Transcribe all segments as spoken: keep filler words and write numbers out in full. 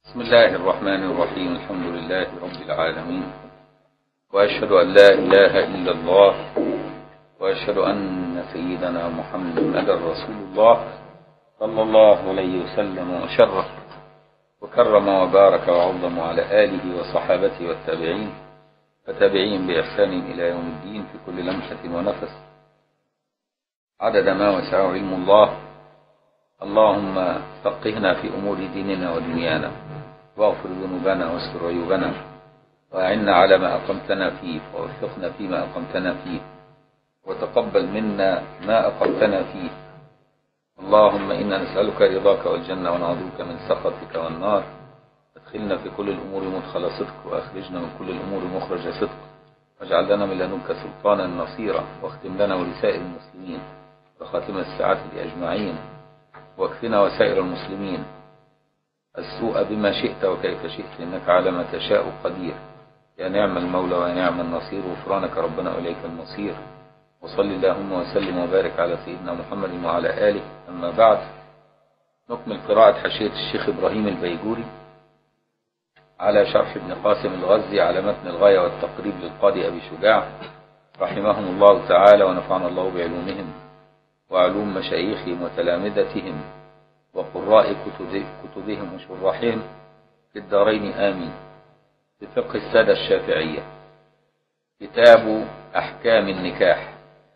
بسم الله الرحمن الرحيم. الحمد لله رب العالمين، وأشهد أن لا إله إلا الله، وأشهد أن سيدنا محمدا رسول الله صلى الله عليه وسلم وشرف وكرم وبارك وعظم على آله وصحابته والتابعين وتابعين بإحسان إلى يوم الدين في كل لمحة ونفس عدد ما وسعه علم الله. اللهم فقهنا في أمور ديننا ودنيانا، واغفر ذنوبنا واستر عيوبنا، وأعنا على ما أقمتنا فيه، ووفقنا فيما أقمتنا فيه، وتقبل منا ما أقمتنا فيه. اللهم إنا نسألك رضاك والجنة، ونعوذ بك من سخطك والنار. ادخلنا في كل الأمور مدخل صدق، وأخرجنا من كل الأمور مخرج صدق، واجعل لنا من لدنك سلطانا نصيرا، واختم لنا ولسائر المسلمين بخاتم الساعات أجمعين، واكفنا وسائر المسلمين السوء بما شئت وكيف شئت، إنك على ما تشاء قدير. يا نعم المولى ويا نعم النصير، غفرانك ربنا وإليك المصير. وصل اللهم وسلم وبارك على سيدنا محمد وعلى آله. أما بعد، نكمل قراءة حاشية الشيخ إبراهيم البيجوري على شرح ابن قاسم الغزي على متن الغاية والتقريب للقاضي أبي شجاع رحمهم الله تعالى، ونفعنا الله بعلومهم وعلوم مشايخهم وتلامذتهم وقراء كتبهم وشراحهم في الدارين آمين. في فقه السادة الشافعية، كتاب أحكام النكاح.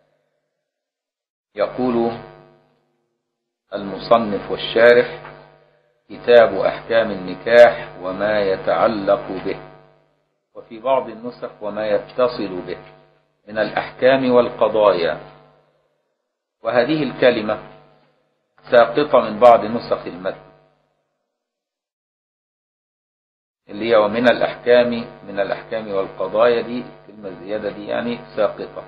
يقول المصنف والشارح: كتاب أحكام النكاح وما يتعلق به، وفي بعض النسخ وما يتصل به من الأحكام والقضايا. وهذه الكلمة ساقطة من بعض نسخ المتن، اللي هي ومن الأحكام من الأحكام والقضايا، دي الكلمة الزيادة دي يعني ساقطة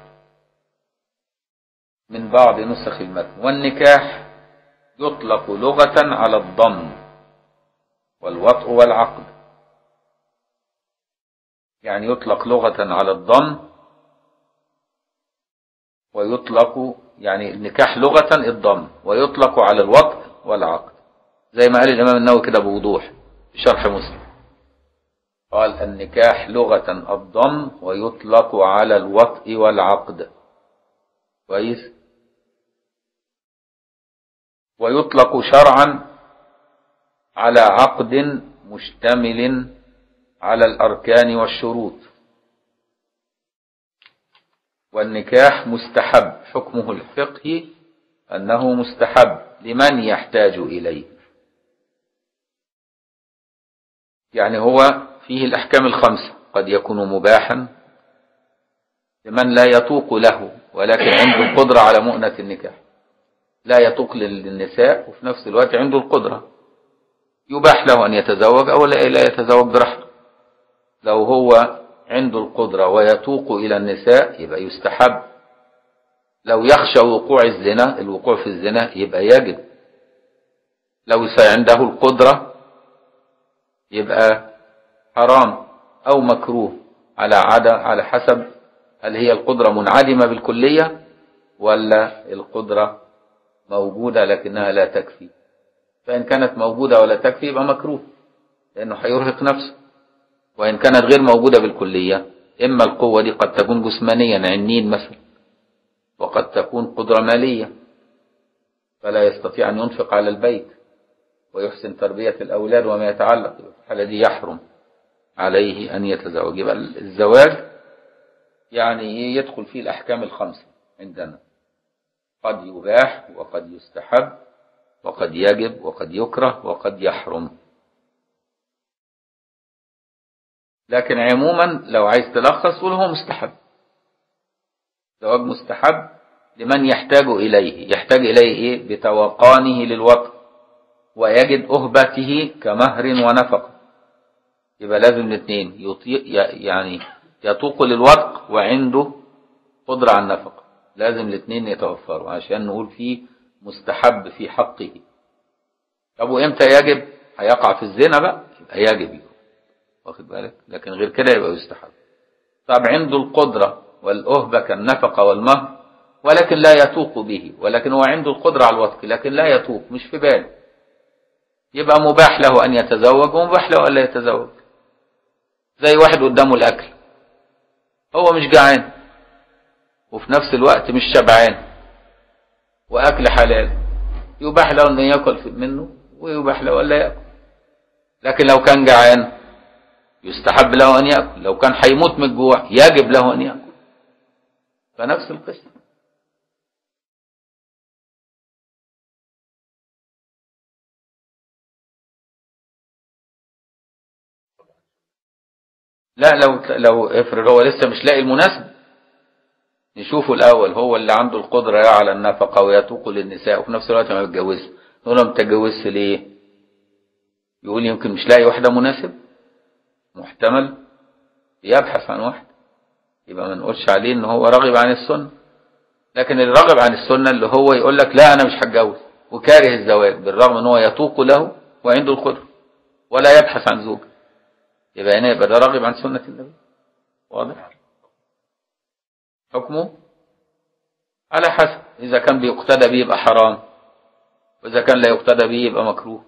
من بعض نسخ المتن. والنكاح يطلق لغة على الضم والوطء والعقد، يعني يطلق لغة على الضم ويطلق، يعني النكاح لغة الضم، ويطلق على الوطء والعقد، زي ما قال الإمام النووي كده بوضوح في شرح مسلم. قال النكاح لغة الضم ويطلق على الوطء والعقد، كويس. ويطلق شرعا على عقد مشتمل على الأركان والشروط. والنكاح مستحب، حكمه الفقهي أنه مستحب لمن يحتاج إليه، يعني هو فيه الأحكام الخمسة. قد يكون مباحا لمن لا يطوق له ولكن عنده القدرة على مؤنة النكاح، لا يطوق للنساء وفي نفس الوقت عنده القدرة، يباح له أن يتزوج أو لا يتزوج براحته. لو هو عنده القدرة ويتوق إلى النساء يبقى يستحب. لو يخشى وقوع الزنا، الوقوع في الزنا، يبقى يجب. لو عنده القدرة يبقى حرام أو مكروه، على عادة على حسب هل هي القدرة منعدمة بالكلية ولا القدرة موجودة لكنها لا تكفي. فإن كانت موجودة ولا تكفي يبقى مكروه، لأنه هيرهق نفسه. وإن كانت غير موجودة بالكلية، إما القوة دي قد تكون جسمانيا عنين مثلا، وقد تكون قدرة مالية فلا يستطيع أن ينفق على البيت ويحسن تربية الأولاد وما يتعلق، في الحالة دي يحرم عليه أن يتزوج. يبقى الزواج يعني يدخل فيه الأحكام الخمسة عندنا، قد يباح وقد يستحب وقد يجب وقد يكره وقد يحرم. لكن عموما لو عايز تلخص قول هو مستحب، زواج مستحب لمن يحتاج إليه. يحتاج إليه إيه؟ بتوقانه للوطء ويجد أهبته كمهر ونفقة. يبقى لازم الاثنين يطيق، يعني يطوق للوطء وعنده قدرة على النفقة، لازم الاثنين يتوفروا عشان نقول فيه مستحب في حقه. طب وإمتى يجب؟ هيقع في الزنا بقى يبقى يجب، واخد بالك؟ لكن غير كده يبقى يستحب. طب عنده القدرة والأهبة كالنفقة والمهر ولكن لا يتوق به، ولكن هو عنده القدرة على الوطء لكن لا يتوق، مش في باله، يبقى مباح له أن يتزوج ومباح له أن لا يتزوج. زي واحد قدامه الأكل، هو مش جعان وفي نفس الوقت مش شبعان وأكل حلال، يباح له أن يأكل منه ويباح له أن لا يأكل. لكن لو كان جعان يستحب له أن يأكل، لو كان هيموت من الجوع يجب له أن يأكل. فنفس القصة. لا، لو لو افرض هو لسه مش لاقي المناسب، نشوفه الأول هو اللي عنده القدرة على النفقة ويتوق للنساء وفي نفس الوقت ما يتجوزش. نقول له ما تتجوزش ليه؟ يقول يمكن مش لاقي واحدة مناسب، محتمل يبحث عن واحدة، يبقى ما نقولش عليه ان هو راغب عن السنة. لكن الراغب عن السنة اللي هو يقول لك لا أنا مش هتجوز وكاره الزواج بالرغم ان هو يتوق له وعنده القدرة ولا يبحث عن زوج، يبقى هنا يبقى ده راغب عن سنة النبي. واضح؟ حكمه على حسب، إذا كان بيقتدى به يبقى حرام، وإذا كان لا يقتدى به يبقى مكروه.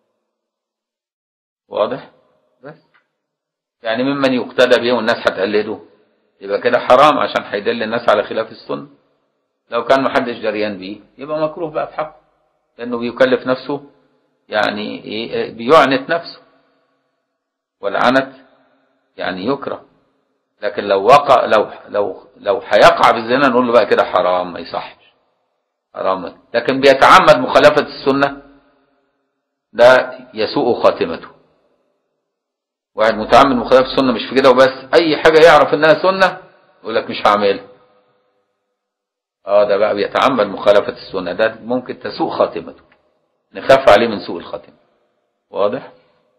واضح؟ بس يعني ممن يقتدى به والناس هتقلده يبقى كده حرام عشان هيدل الناس على خلاف السنة. لو كان محدش جريان به يبقى مكروه بقى في حقه، لأنه بيكلف نفسه، يعني إيه، بيعنت نفسه، والعنت يعني يكره. لكن لو وقع لو لو لو هيقع بالزنا نقول له بقى كده حرام، ما يصحش، حرام. لكن بيتعمد مخالفة السنة ده يسوء خاتمته. واحد متعمد مخالفة السنة مش في كده وبس، أي حاجة يعرف إنها سنة يقول لك مش هعملها. اه ده بقى بيتعمد مخالفة السنة، ده ممكن تسوء خاتمته، نخاف عليه من سوء الخاتمة. واضح؟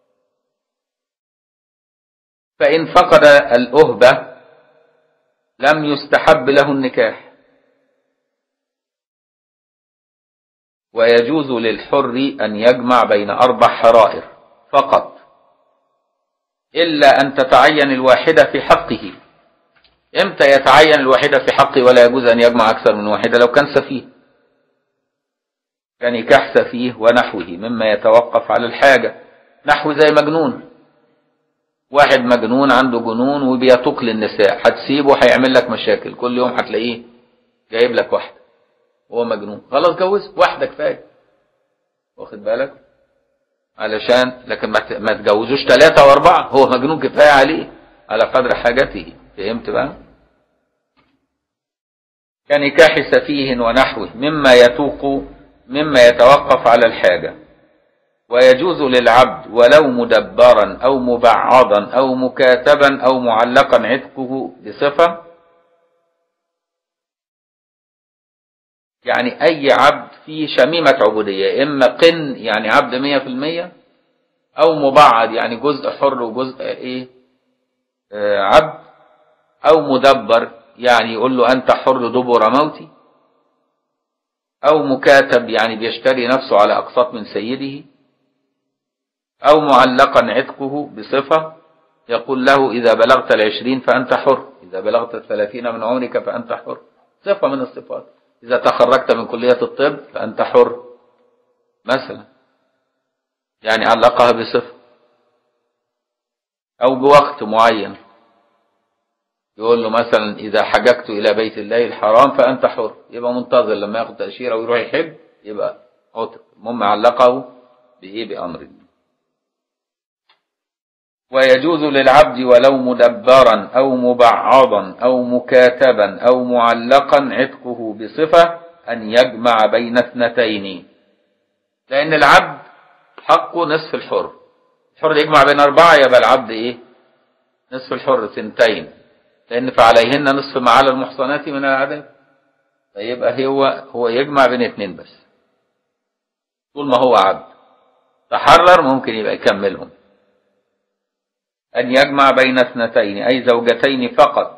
فإن فقد الأهبة لم يستحب له النكاح، ويجوز للحر أن يجمع بين أربع حرائر فقط، إلا أن تتعين الواحدة في حقه. إمتى يتعين الواحدة في حقه ولا يجوز أن يجمع أكثر من واحدة؟ لو كان سفيه، كنكاح سفيه ونحوه مما يتوقف على الحاجة، نحو زي مجنون. واحد مجنون عنده جنون وبيتوق للنساء، هتسيبه هيعمل لك مشاكل، كل يوم هتلاقيه جايب لك واحدة وهو مجنون، خلاص جوز واحدة كفاية. واخد بالك؟ علشان لكن ما تجوزوش ثلاثة واربعة، هو مجنون كفاية عليه على قدر حاجته. فهمت بقى؟ كنكاح سفيه ونحوه مما يتوق مما يتوقف على الحاجة. ويجوز للعبد ولو مدبرا أو مبعضا أو مكاتبا أو معلقا عتقه بصفة، يعني أي عبد فيه شميمة عبودية، إما قن يعني عبد مية في المية، أو مبعض يعني جزء حر وجزء إيه آه عبد، أو مدبر يعني يقول له أنت حر دبر موتي، أو مكاتب يعني بيشتري نفسه على أقساط من سيده، أو معلقا عتقه بصفة يقول له إذا بلغت العشرين فأنت حر، إذا بلغت الثلاثين من عمرك فأنت حر، صفة من الصفات. إذا تخرجت من كلية الطب فأنت حر مثلا، يعني علقها بصفة. أو بوقت معين يقول له مثلا إذا حججت إلى بيت الله الحرام فأنت حر، يبقى منتظر لما ياخد تأشيرة ويروح يحج يبقى عتق. المهم علقه بإيه؟ بأمر. ويجوز للعبد ولو مدبرا أو مبعضا أو مكاتبا أو معلقا عتقه بصفة أن يجمع بين اثنتين، لأن العبد حقه نصف الحر، الحر يجمع بين أربعة، يبقى العبد إيه؟ نصف الحر سنتين، لأن فعليهن نصف ما على المحصنات من العذاب، فيبقى هو هو يجمع بين اثنين بس. طول ما هو عبد تحرر ممكن يبقى يكملهم. أن يجمع بين اثنتين أي زوجتين فقط،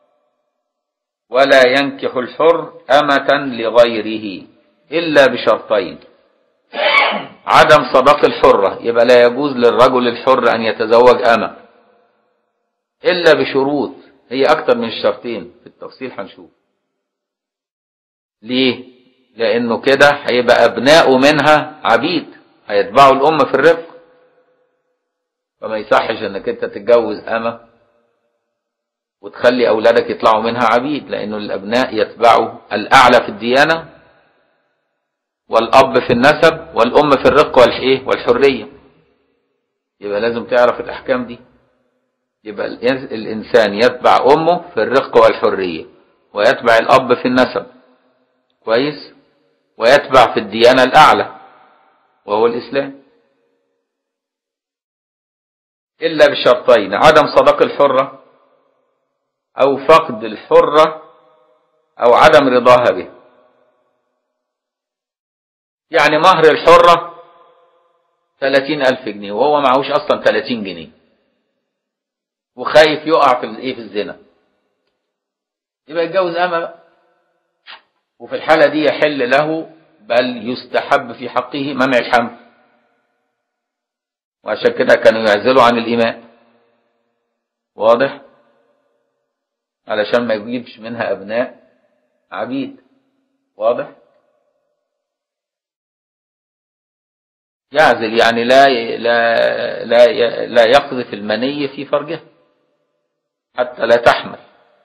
ولا ينكح الحر أمة لغيره إلا بشرطين: عدم صداق الحرة، يبقى لا يجوز للرجل الحر أن يتزوج أمة إلا بشروط، هي أكتر من الشرطين في التفصيل هنشوف ليه. لأنه كده هيبقى أبناء منها عبيد هيتبعوا الأم في الرق. فما يصحش انك انت تتجوز أمة وتخلي أولادك يطلعوا منها عبيد، لأنه الأبناء يتبعوا الأعلى في الديانة والأب في النسب والأم في الرق والإيه والحرية. يبقى لازم تعرف الأحكام دي. يبقى الإنسان يتبع أمه في الرق والحرية، ويتبع الأب في النسب كويس، ويتبع في الديانة الأعلى وهو الإسلام، إلا بشرطين: عدم صداق الحرة أو فقد الحرة أو عدم رضاها به. يعني مهر الحرة ثلاثين ألف جنيه وهو معهوش أصلا ثلاثين جنيه وخايف يقع في الايه في الزنا، يبقى يتجوز أمة بقى. وفي الحالة دي يحل له بل يستحب في حقه منع الحمل، وعشان كده كانوا يعزلوا عن الإماء. واضح؟ علشان ما يجيبش منها أبناء عبيد. واضح؟ يعزل يعني لا لا لا لا يقذف المني في فرجها حتى لا تحمل.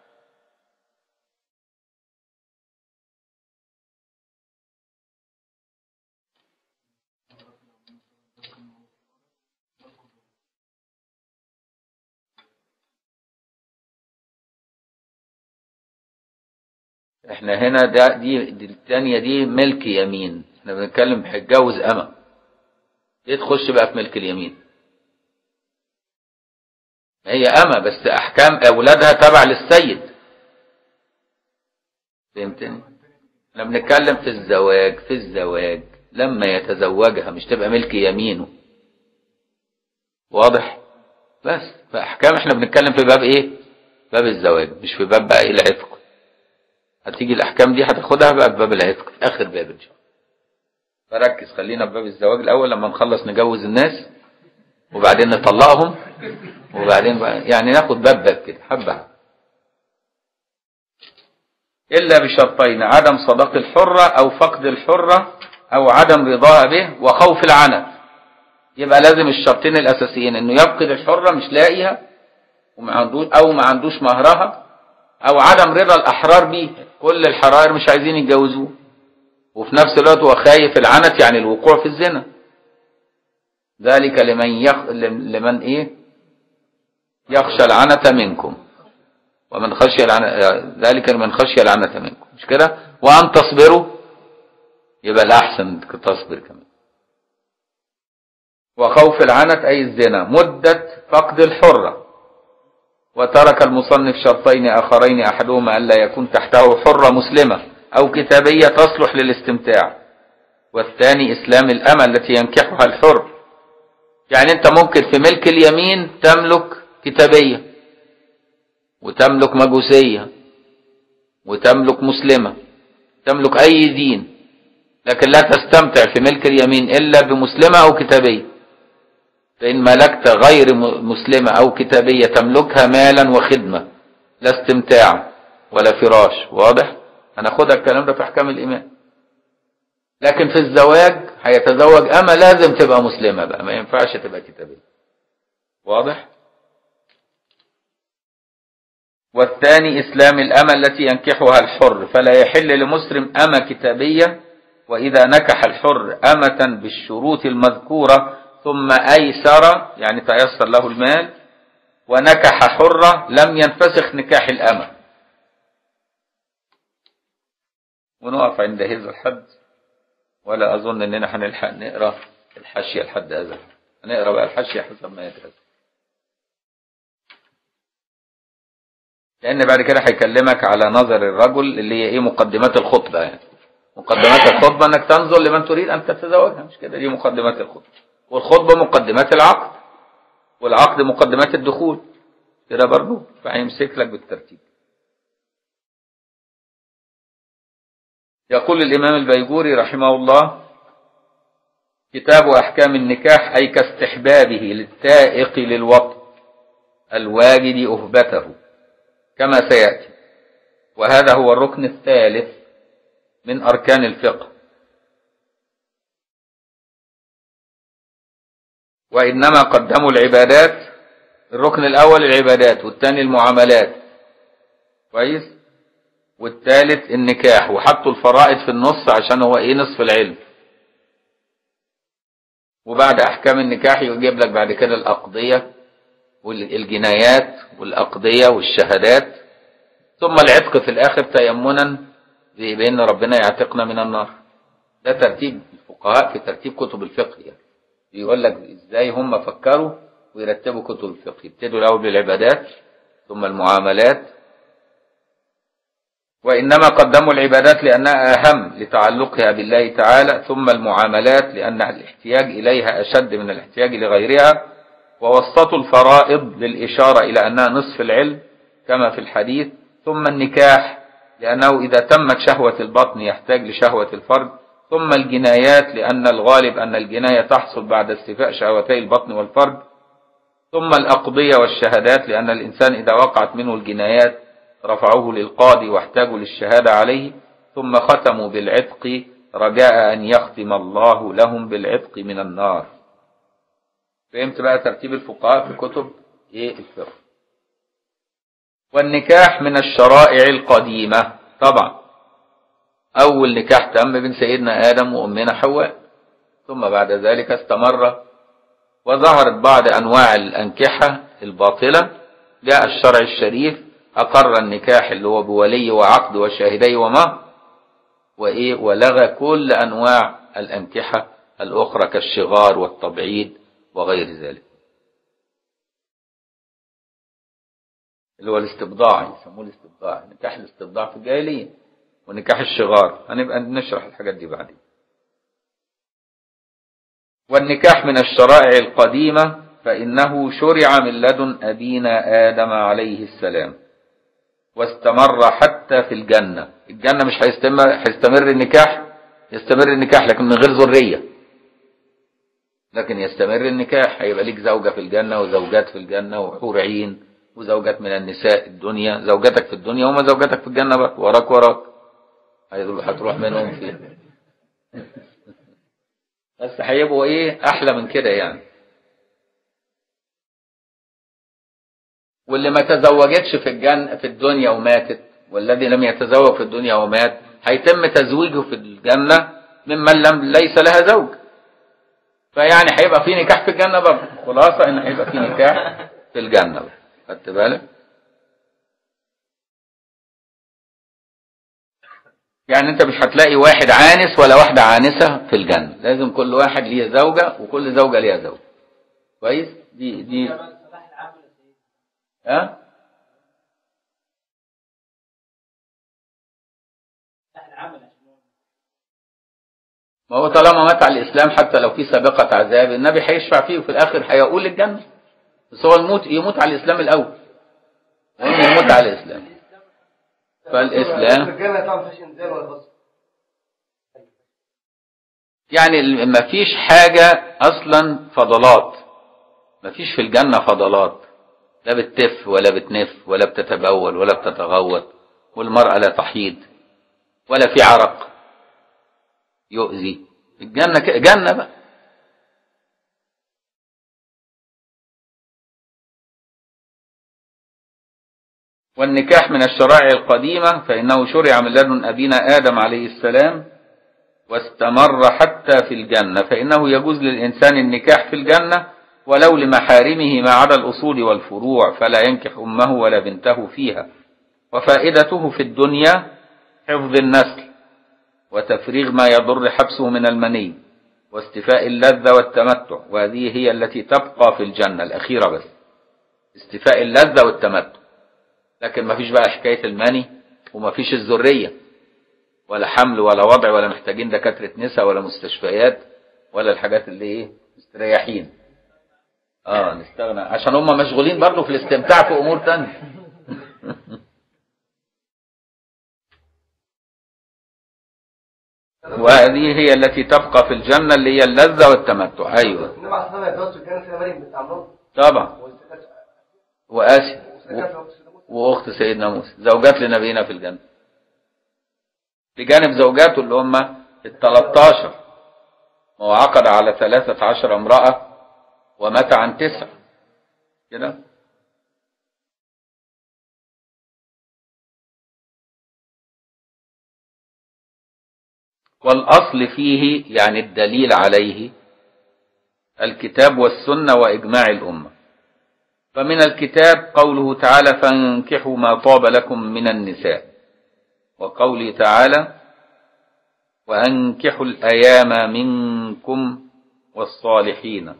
احنا هنا ده دي, دي الثانيه دي ملك يمين، احنا بنتكلم هيتجوز أمة، ايه تخش بقى في ملك اليمين؟ هي أمة بس أحكام أولادها تبع للسيد. فهمتني؟ احنا بنتكلم في الزواج، في الزواج لما يتزوجها مش تبقى ملك يمينه. واضح؟ بس فأحكام احنا بنتكلم في باب ايه؟ باب الزواج، مش في باب بقى ايه العتق. هتيجي الأحكام دي هتاخدها بقى في باب العتق في آخر باب إن شاء الله. فركز، خلينا في باب الزواج الأول لما نخلص نجوز الناس وبعدين نطلقهم وبعدين بقى يعني ناخد باب باب كده حبة. إلا بشرطين: عدم صداق الحرة أو فقد الحرة أو عدم رضاها به وخوف العنت. يبقى لازم الشرطين الأساسيين: إنه يفقد الحرة مش لاقيها وما عندوش أو ما عندوش مهرها، أو عدم رضا الأحرار بيه، كل الحرائر مش عايزين يتجوزوه، وفي نفس الوقت هو خايف العنت يعني الوقوع في الزنا. ذلك لمن يخ... لمن إيه يخشى العنت منكم ومن خشي العنت، ذلك لمن خشي العنت منكم، مش كده؟ وأن تصبروا، يبقى الأحسن تصبر كمان. وخوف العنت أي الزنا مدة فقد الحرة. وترك المصنف شرطين آخرين: أحدهما ألا يكون تحته حرة مسلمة أو كتابية تصلح للاستمتاع، والثاني إسلام الأمة التي ينكحها الحر. يعني أنت ممكن في ملك اليمين تملك كتابية وتملك مجوسية وتملك مسلمة، تملك أي دين، لكن لا تستمتع في ملك اليمين إلا بمسلمة أو كتابية. فإن ملكت غير مسلمة أو كتابية تملكها مالا وخدمة، لا استمتاع ولا فراش. واضح؟ هناخدها الكلام ده في أحكام الإيمان. لكن في الزواج هيتزوج أما لازم تبقى مسلمة بقى، ما ينفعش تبقى كتابية. واضح؟ والثاني إسلام الأمة التي ينكحها الحر، فلا يحل لمسلم أمة كتابية، وإذا نكح الحر أمة بالشروط المذكورة ثم أيسر يعني تيسر له المال ونكح حرة لم ينفسخ نكاح الأمة. ونقف عند هذا الحد، ولا أظن أننا هنلحق نقرأ الحاشية لحد هذا. هنقرأ بقى الحاشية حسب ما يترسل، لأن بعد كده هيكلمك على نظر الرجل اللي هي إيه مقدمات الخطبة. يعني مقدمات الخطبة أنك تنظر لمن تريد أن تتزوجها، مش كده؟ دي مقدمات الخطبة، والخطبة مقدمات العقد، والعقد مقدمات الدخول كده برضو. فهيمسك لك بالترتيب. يقول الإمام البيجوري رحمه الله: كتاب أحكام النكاح، أي كاستحبابه للتائق للوطء الواجد أهبته كما سيأتي. وهذا هو الركن الثالث من أركان الفقه. وإنما قدموا العبادات، الركن الأول العبادات، والثاني المعاملات، كويس، والثالث النكاح، وحطوا الفرائض في النص عشان هو ايه نصف العلم. وبعد أحكام النكاح يجيب لك بعد كده الأقضية والجنايات والأقضية والشهادات، ثم العتق في الآخر تيمنا بأن ربنا يعتقنا من النار. ده ترتيب الفقهاء في ترتيب كتب الفقه، يعني بيقول لك ازاي هم فكروا ويرتبوا كتب الفقه. يبتدوا الأول بالعبادات ثم المعاملات. وإنما قدموا العبادات لأنها أهم لتعلقها بالله تعالى، ثم المعاملات لأن الاحتياج إليها أشد من الاحتياج لغيرها، ووسطوا الفرائض للإشارة إلى أنها نصف العلم كما في الحديث، ثم النكاح لأنه إذا تمت شهوة البطن يحتاج لشهوة الفرج، ثم الجنايات لأن الغالب أن الجناية تحصل بعد استيفاء شهوتي البطن والفرج، ثم الأقضية والشهادات لأن الإنسان إذا وقعت منه الجنايات رفعوه للقاضي واحتاجوا للشهادة عليه، ثم ختموا بالعتق رجاء أن يختم الله لهم بالعتق من النار. فهمت بقى ترتيب الفقهاء في كتب ايه الفقه. والنكاح من الشرائع القديمة، طبعا أول نكاح تم بين سيدنا آدم وأمنا حواء، ثم بعد ذلك استمر وظهرت بعض أنواع الأنكحة الباطلة. جاء الشرع الشريف أقر النكاح اللي هو بولي وعقد وشاهدي ومهر وإيه، ولغى كل أنواع الأنكحة الأخرى كالشغار والتبعيد وغير ذلك، اللي هو الاستبضاع، يسموه الاستبضاع، نكاح الاستبضاع في الجاهلية، ونكاح الشغار هنبقى نشرح الحاجات دي بعدين. والنكاح من الشرائع القديمة فإنه شرع من لدن أبينا آدم عليه السلام، واستمر حتى في الجنة. الجنة مش هيستمر, هيستمر النكاح، يستمر النكاح لكن من غير ذرية، لكن يستمر النكاح، هيبقى ليك زوجة في الجنة وزوجات في الجنة وحور عين وزوجات من النساء الدنيا، زوجاتك في الدنيا وما زوجاتك في الجنة بقى وراك وراك هتروح منهم فيه بس هيبقوا ايه احلى من كده يعني. واللي ما تزوجتش في الجنة في الدنيا وماتت، والذي لم يتزوج في الدنيا ومات هيتم تزويجه في الجنة ممن لم ليس لها زوج، فيعني هيبقى في نكاح في الجنة برضه. خلاصة ان هيبقى في نكاح في الجنة برضه. خدت بالك؟ يعني انت مش هتلاقي واحد عانس ولا واحدة عانسة في الجنة، لازم كل واحد ليه زوجة وكل زوجة ليها زوج. كويس؟ دي دي ها؟ ما هو طالما مات على الإسلام حتى لو في سابقة عذاب النبي هيشفع فيه وفي الآخر هيقول للجنة، بس هو الموت يموت على الإسلام الأول، يموت على الإسلام. فالإسلام يعني ما فيش حاجة أصلا فضلات، ما فيش في الجنة فضلات، لا بتتف ولا بتنف ولا بتتبول ولا بتتغوط، والمرأة لا تحيض ولا في عرق يؤذي. الجنة جنة بقى. والنكاح من الشرائع القديمة فإنه شرع من لدن أبينا آدم عليه السلام واستمر حتى في الجنة، فإنه يجوز للإنسان النكاح في الجنة ولو لمحارمه ما عدا الأصول والفروع، فلا ينكح أمه ولا بنته فيها. وفائدته في الدنيا حفظ النسل وتفريغ ما يضر حبسه من المني واستفاء اللذة والتمتع، وهذه هي التي تبقى في الجنة الأخيرة بس، استفاء اللذة والتمتع. لكن ما فيش بقى حكاية المني وما فيش الذرية ولا حمل ولا وضع ولا محتاجين دكاترة نساء ولا مستشفيات ولا الحاجات اللي ايه مستريحين. اه نستغنى عشان هم مشغولين برضو في الاستمتاع في امور تانية وهذه هي التي تبقى في الجنة اللي هي اللذة والتمتع. ايوه طبعا. وآسيا واخت سيدنا موسى زوجات لنبينا في الجنة، بجانب زوجاته اللي هم الثلاثة عشر، وعقد على ثلاثة عشر امرأة ومات عن تسع كده. والأصل فيه يعني الدليل عليه الكتاب والسنة وإجماع الأمة. فمن الكتاب قوله تعالى فانكحوا ما طاب لكم من النساء، وقوله تعالى وأنكحوا الأيام منكم والصالحين.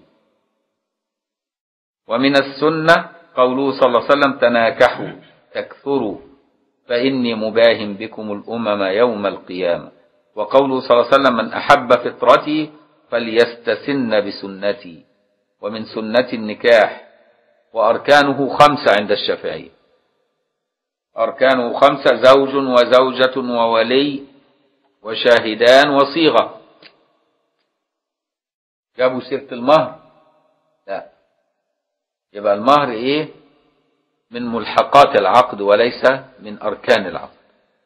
ومن السنة قوله صلى الله عليه وسلم تناكحوا تكثروا فإني مباهم بكم الأمم يوم القيامة. وقوله صلى الله عليه وسلم من أحب فطرتي فليستسن بسنتي. ومن سنة النكاح وأركانه خمسة عند الشافعية، أركانه خمسة: زوج وزوجة وولي وشاهدان وصيغة. جابوا سيرة المهر؟ لا، يبقى المهر إيه؟ من ملحقات العقد وليس من أركان العقد.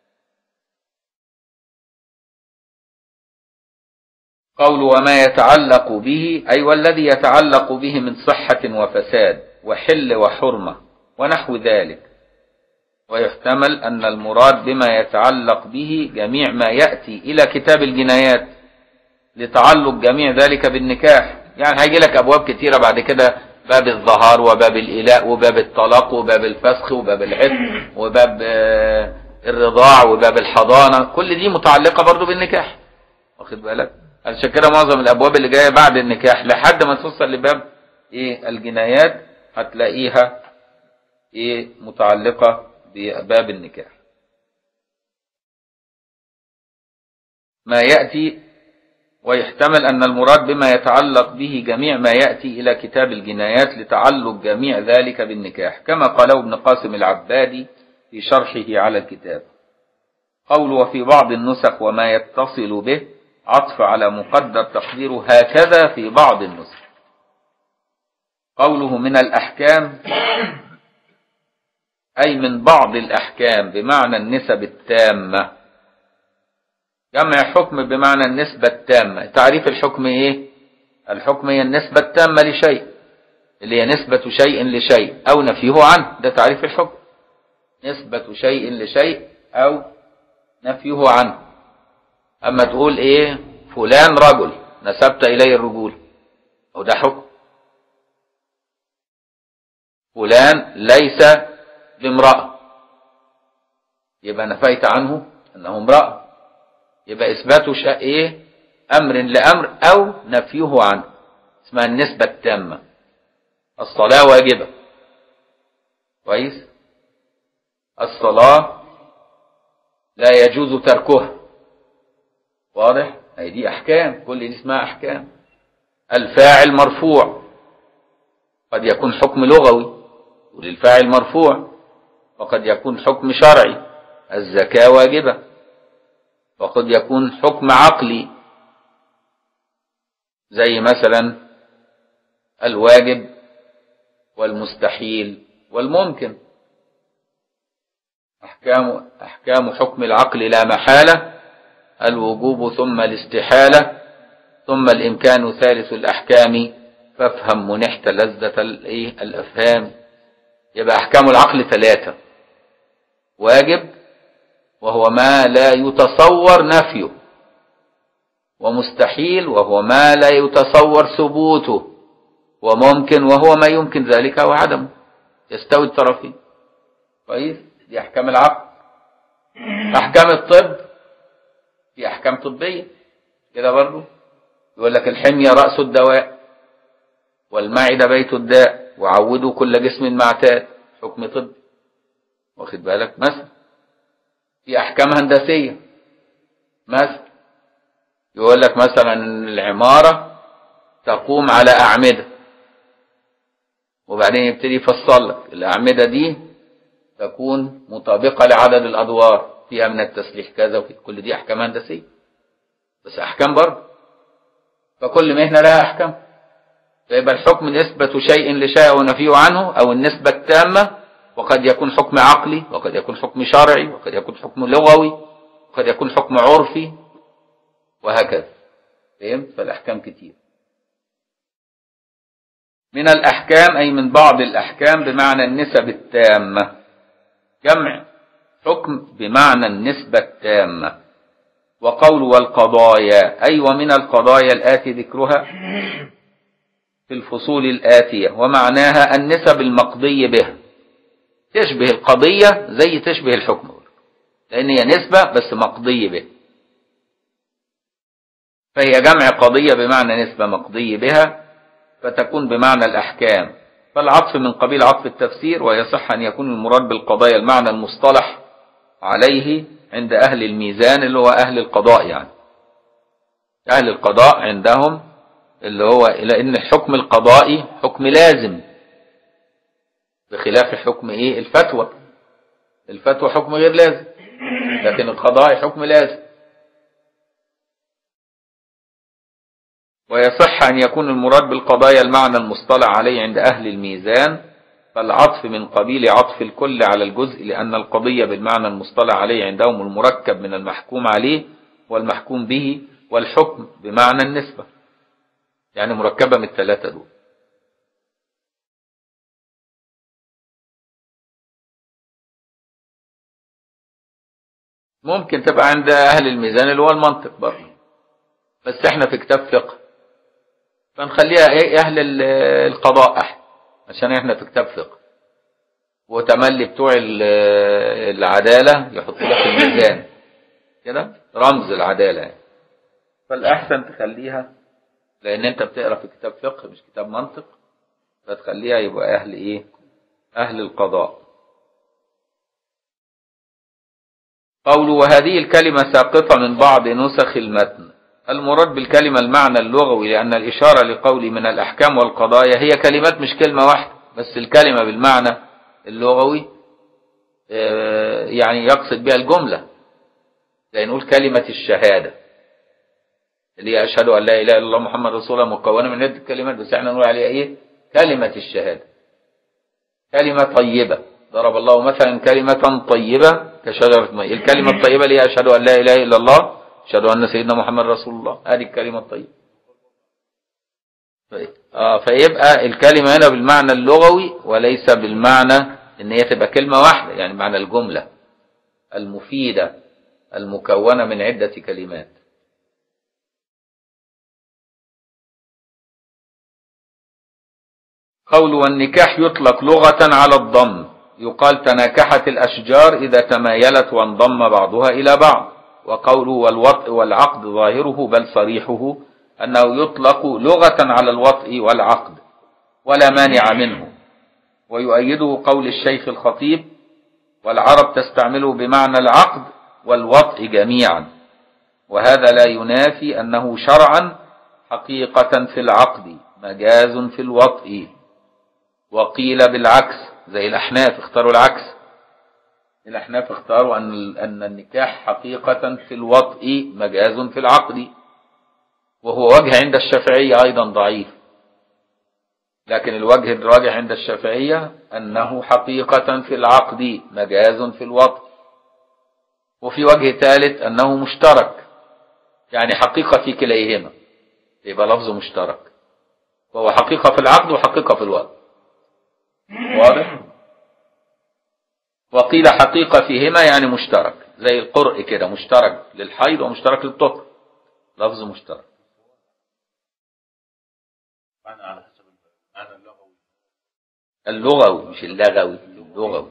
قول وما يتعلق به أي والذي يتعلق به من صحة وفساد وحل وحرمة ونحو ذلك. ويحتمل أن المراد بما يتعلق به جميع ما يأتي إلى كتاب الجنايات لتعلق جميع ذلك بالنكاح. يعني هيجي لك أبواب كتيرة بعد كده، باب الظهار وباب الإلاء وباب الطلاق وباب الفسخ وباب العتق وباب الرضاع وباب الحضانة، كل دي متعلقة برضو بالنكاح، واخد بالك؟ عشان كده معظم الأبواب اللي جاية بعد النكاح لحد ما توصل لباب إيه الجنايات هتلاقيها إيه متعلقة بباب النكاح. ما يأتي ويحتمل أن المراد بما يتعلق به جميع ما يأتي إلى كتاب الجنايات لتعلق جميع ذلك بالنكاح، كما قاله ابن قاسم العبادي في شرحه على الكتاب. قول وفي بعض النسخ وما يتصل به عطف على مقدر تقديره هكذا في بعض النسخ. قوله من الأحكام أي من بعض الأحكام بمعنى النسب التامة. جمع حكم بمعنى النسبة التامة. تعريف الحكم إيه؟ الحكم هي النسبة التامة لشيء، اللي هي نسبة شيء لشيء أو نفيه عنه، ده تعريف الحكم. نسبة شيء لشيء أو نفيه عنه. أما تقول إيه فلان رجل نسبت إليه الرجول، أو ده حكم. فلان ليس بامرأة، يبقى نفيت عنه أنه امرأة، يبقى إثبات شيء إيه أمر لأمر أو نفيه عنه، اسمها النسبة التامة. الصلاة واجبة، كويس؟ الصلاة لا يجوز تركها، واضح؟ هي دي أحكام، كل دي اسمها أحكام. الفاعل مرفوع، قد يكون حكم لغوي وللفاعل مرفوع، وقد يكون حكم شرعي، الزكاة واجبة، وقد يكون حكم عقلي زي مثلا الواجب والمستحيل والممكن. أحكام أحكام حكم العقل لا محالة الوجوب ثم الاستحالة ثم الإمكان ثالث الأحكام فافهم منحت لذة الأفهام. يبقى أحكام العقل ثلاثة: واجب وهو ما لا يتصور نفيه، ومستحيل وهو ما لا يتصور ثبوته، وممكن وهو ما يمكن ذلك أو عدمه، يستوي الطرفين. كويس؟ دي أحكام العقل. أحكام الطب في أحكام طبية كده برضو، يقول لك الحمية رأس الدواء والمعدة بيت الداء وعودوا كل جسم معتاد، حكم طب، واخد بالك؟ مثلا في أحكام هندسية، مثلا يقول لك مثلا العمارة تقوم على أعمدة، وبعدين يبتدي يفصل لك الأعمدة دي تكون مطابقة لعدد الأدوار، فيها من التسليح كذا، وفي كل دي أحكام هندسية، بس أحكام برضه. فكل مهنة لها أحكام. فيبقى الحكم نسبة شيء لشيء ونفيه عنه، أو النسبة التامة، وقد يكون حكم عقلي، وقد يكون حكم شرعي، وقد يكون حكم لغوي، وقد يكون حكم عرفي، وهكذا. فهمت؟ فالأحكام كتير. من الأحكام أي من بعض الأحكام بمعنى النسب التامة. جمع حكم بمعنى النسبة التامة. وقول والقضايا أي ومن القضايا الآتي ذكرها في الفصول الآتية، ومعناها النسب المقضي بها، تشبه القضية زي تشبه الحكم، لأن هي نسبة بس مقضي به، فهي جمع قضية بمعنى نسبة مقضي بها، فتكون بمعنى الأحكام. فالعطف من قبيل عطف التفسير، ويصح أن يكون المراد بالقضايا المعنى المصطلح عليه عند أهل الميزان اللي هو أهل القضاء. يعني أهل القضاء عندهم اللي هو لأن الحكم القضائي حكم لازم، بخلاف حكم إيه الفتوى. الفتوى حكم غير لازم، لكن القضاء حكم لازم. ويصح أن يكون المراد بالقضايا المعنى المصطلح عليه عند أهل الميزان، فالعطف من قبيل عطف الكل على الجزء، لأن القضية بالمعنى المصطلح عليه عندهم المركب من المحكوم عليه والمحكوم به، والحكم بمعنى النسبة، يعني مركبة من الثلاثة دول. ممكن تبقى عند أهل الميزان اللي هو المنطق برضه، بس احنا في كتاب فقه فنخليها ايه أهل القضاء أحد، عشان احنا في كتاب فقه، وتملي بتوع العدالة يحطوا لك الميزان كده رمز العدالة يعني. فالأحسن تخليها، لأن أنت بتقرأ في كتاب فقه مش كتاب منطق، فتخليها يبقى أهل إيه أهل القضاء. قوله وهذه الكلمة ساقطة من بعض نسخ المتن. المراد بالكلمة المعنى اللغوي، لأن الإشارة لقول من الأحكام والقضايا هي كلمات مش كلمة واحدة، بس الكلمة بالمعنى اللغوي يعني يقصد بها الجملة، زي نقول كلمة الشهادة اللي هي أشهد أن لا إله إلا الله محمد رسول الله، مكونة من عدة كلمات، بس احنا نقول عليها إيه كلمة الشهادة. كلمة طيبة، ضرب الله مثلا كلمة طيبة كشجرة ماء. الكلمة الطيبة اللي هي أشهد أن لا إله إلا الله، أشهد أن سيدنا محمد رسول الله، هذه الكلمة الطيبة. آه فيبقى الكلمة هنا بالمعنى اللغوي وليس بالمعنى إن هي تبقى كلمة واحدة، يعني معنى الجملة المفيدة المكونة من عدة كلمات. قول والنكاح يطلق لغة على الضم، يقال تناكحت الأشجار إذا تمايلت وانضم بعضها إلى بعض. وقوله والوطء والعقد ظاهره بل صريحه أنه يطلق لغة على الوطء والعقد ولا مانع منه. ويؤيده قول الشيخ الخطيب والعرب تستعمله بمعنى العقد والوطء جميعا، وهذا لا ينافي أنه شرعا حقيقة في العقد مجاز في الوطء. وقيل بالعكس، زي الأحناف اختاروا العكس، الأحناف اختاروا أن أن النكاح حقيقة في الوطء مجاز في العقد، وهو وجه عند الشافعية أيضا ضعيف، لكن الوجه الراجح عند الشافعية أنه حقيقة في العقد مجاز في الوطء. وفي وجه ثالث أنه مشترك، يعني حقيقة في كليهما، يبقى لفظ مشترك، وهو حقيقة في العقد وحقيقة في الوطء. واضح؟ وقيل حقيقة فيهما يعني مشترك، زي القرء كده مشترك للحيض ومشترك للطهر، لفظ مشترك. معنى على حسب المعنى اللغوي، اللغوي مش اللغوي، اللغوي.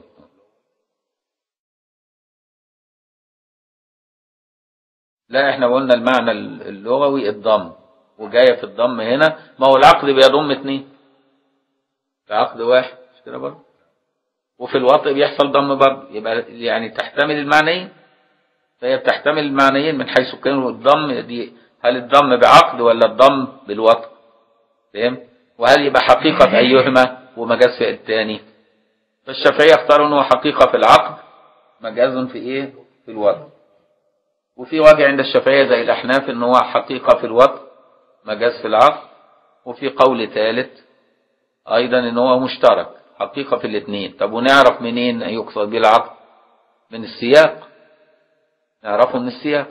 لا احنا قلنا المعنى اللغوي الضم، وجاية في الضم هنا، ما هو العقد بيضم اتنين، العقد واحد مش كده برضه، وفي الوطء بيحصل ضم برضه، يبقى يعني تحتمل المعنيين، فهي بتحتمل المعنيين من حيث كانوا الضم دي، هل الضم بعقد ولا الضم بالوطء؟ فهمت؟ وهل يبقى حقيقة في أيهما ومجاز في الثاني؟ فالشافعية اختاروا انه حقيقة في العقد مجاز في ايه؟ في الوطء. وفي وجه عند الشافعية زي الأحناف انه هو حقيقة في الوطء مجاز في العقد. وفي قول ثالث ايضا انه هو مشترك حقيقة في الاثنين. طب ونعرف منين يقصد به العقد؟ من السياق، نعرفه من السياق.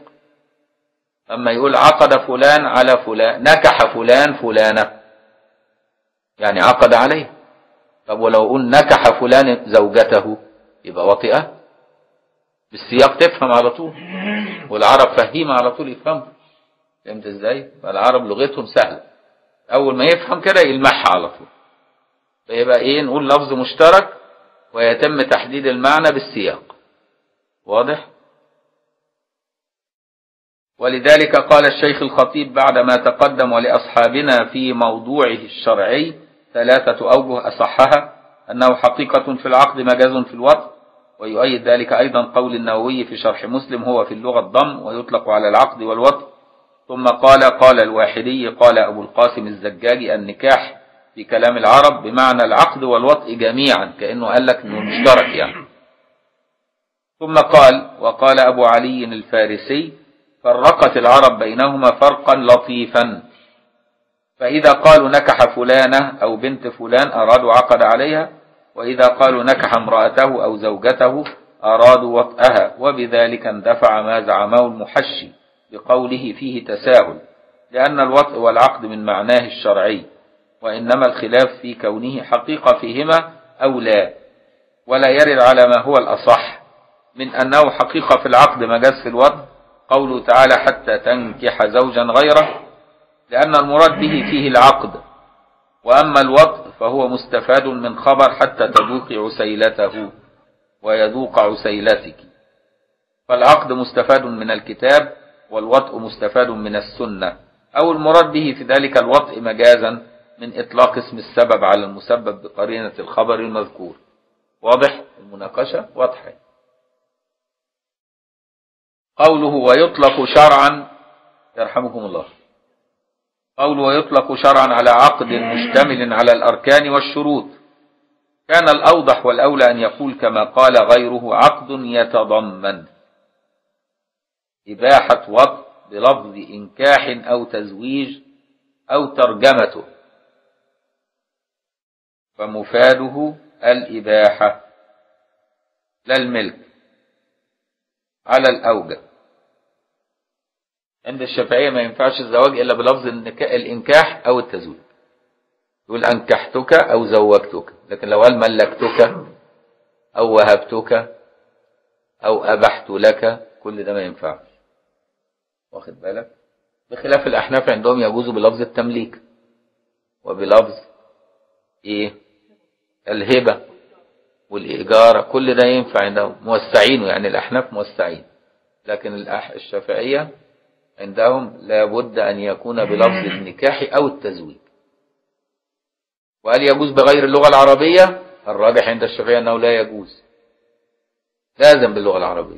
اما يقول عقد فلان على فلان، نكح فلان فلانة، يعني عقد عليه. طب ولو قل نكح فلان زوجته يبقى وطئه، بالسياق تفهم على طول، والعرب فهيمة على طول يفهموا. فهمت ازاي؟ فالعرب لغتهم سهلة، اول ما يفهم كده يلمحها على طول. فيبقى ايه؟ نقول لفظ مشترك ويتم تحديد المعنى بالسياق. واضح؟ ولذلك قال الشيخ الخطيب بعد ما تقدم: ولأصحابنا في موضوعه الشرعي ثلاثة أوجه أصحها أنه حقيقة في العقد مجاز في الوطء، ويؤيد ذلك أيضا قول النووي في شرح مسلم: هو في اللغة الضم ويطلق على العقد والوطء. ثم قال: قال الواحدي قال أبو القاسم الزجاجي: النكاح في كلام العرب بمعنى العقد والوطء جميعا، كأنه قال لك انه مشترك يعني. ثم قال: وقال أبو علي الفارسي: فرقت العرب بينهما فرقا لطيفا، فإذا قالوا نكح فلانة أو بنت فلان أرادوا عقد عليها، وإذا قالوا نكح امرأته أو زوجته أرادوا وطئها، وبذلك اندفع ما زعمه المحشي بقوله فيه تساهل، لأن الوطء والعقد من معناه الشرعي، وإنما الخلاف في كونه حقيقة فيهما أو لا. ولا يرد على ما هو الأصح من أنه حقيقة في العقد مجاز في الوطء قوله تعالى: حتى تنكح زوجا غيره، لأن المراد به فيه العقد، وأما الوطء فهو مستفاد من خبر حتى تذوق عسيلته ويذوق عسيلتك. فالعقد مستفاد من الكتاب، والوطء مستفاد من السنة، أو المراد به في ذلك الوطء مجازا من إطلاق اسم السبب على المسبب بقرينة الخبر المذكور. واضح المناقشة؟ واضحة. قوله ويطلق شرعا، يرحمكم الله، قوله ويطلق شرعا على عقد مشتمل على الأركان والشروط، كان الأوضح والأولى أن يقول كما قال غيره: عقد يتضمن إباحة وطء بلفظ إنكاح أو تزويج أو ترجمته، فمفاده الإباحة لا الملك على الأوجه. عند الشافعية ما ينفعش الزواج إلا بلفظ الإنكاح أو التزويج، يقول أنكحتك أو زوجتك، لكن لو قال ملكتك أو وهبتك أو أبحت لك كل ده ما ينفعش. واخد بالك؟ بخلاف الأحناف عندهم يجوز بلفظ التمليك وبلفظ إيه الهبة والإيجار، كل ده ينفع عندهم، موسعين يعني، الأحناف موسعين. لكن الشافعية عندهم لابد أن يكون بلفظ النكاح أو التزويج. وهل يجوز بغير اللغة العربية؟ الراجح عند الشافعية أنه لا يجوز، لازم باللغة العربية.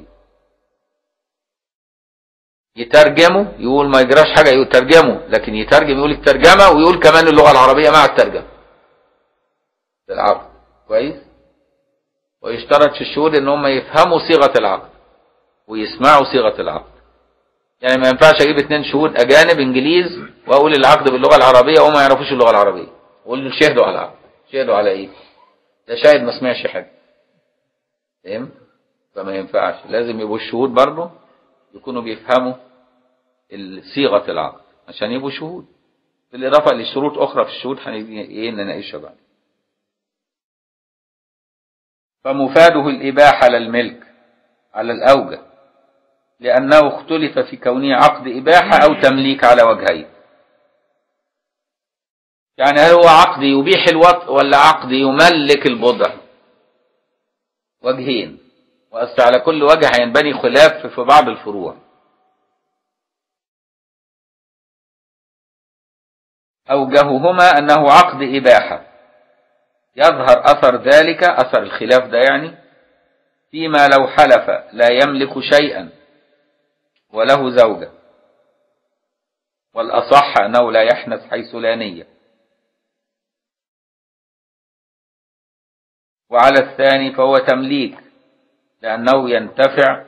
يترجمه يقول ما يجراش حاجة، يترجمه، لكن يترجم يقول الترجمة ويقول كمان اللغة العربية مع الترجمة العقد. كويس؟ ويشترط في الشهود ان هم يفهموا صيغة العقد ويسمعوا صيغة العقد. يعني ما ينفعش اجيب اتنين شهود اجانب انجليز واقول العقد باللغة العربية وهم ما يعرفوش اللغة العربية، اقول له شهدوا على العقد. شهدوا على ايه؟ ده شاهد ما سمعش حاجة. فاهم؟ فما ينفعش، لازم يبقوا الشهود برضه يكونوا بيفهموا صيغة العقد عشان يبقوا شهود، بالاضافة لشروط اخرى في الشهود هنيجي ايه نناقشها بعد. فمفاده الإباحة للملك على الأوجه، لأنه اختلف في كونه عقد إباحة أو تمليك على وجهين. يعني هل هو عقد يبيح الوطء ولا عقد يملك البضع؟ وجهين، وأصل على كل وجه هينبني خلاف في بعض الفروع. أوجههما أنه عقد إباحة، يظهر أثر ذلك، أثر الخلاف ده يعني، فيما لو حلف لا يملك شيئا وله زوجة، والأصح أنه لا يحنث حيث لا نية. وعلى الثاني فهو تمليك، لأنه ينتفع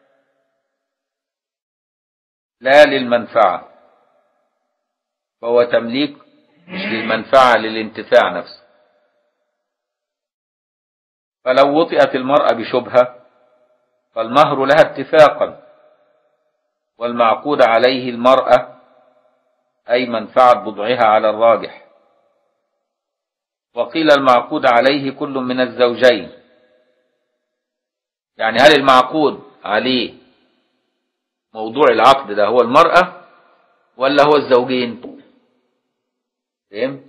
لا للمنفعة، فهو تمليك مش للمنفعة، للانتفاع نفسه. فلو وطئت المرأة بشبهة فالمهر لها اتفاقا، والمعقود عليه المرأة أي منفعة بضعها على الراجح، وقيل المعقود عليه كل من الزوجين. يعني هل المعقود عليه موضوع العقد ده هو المرأة ولا هو الزوجين؟ فهم؟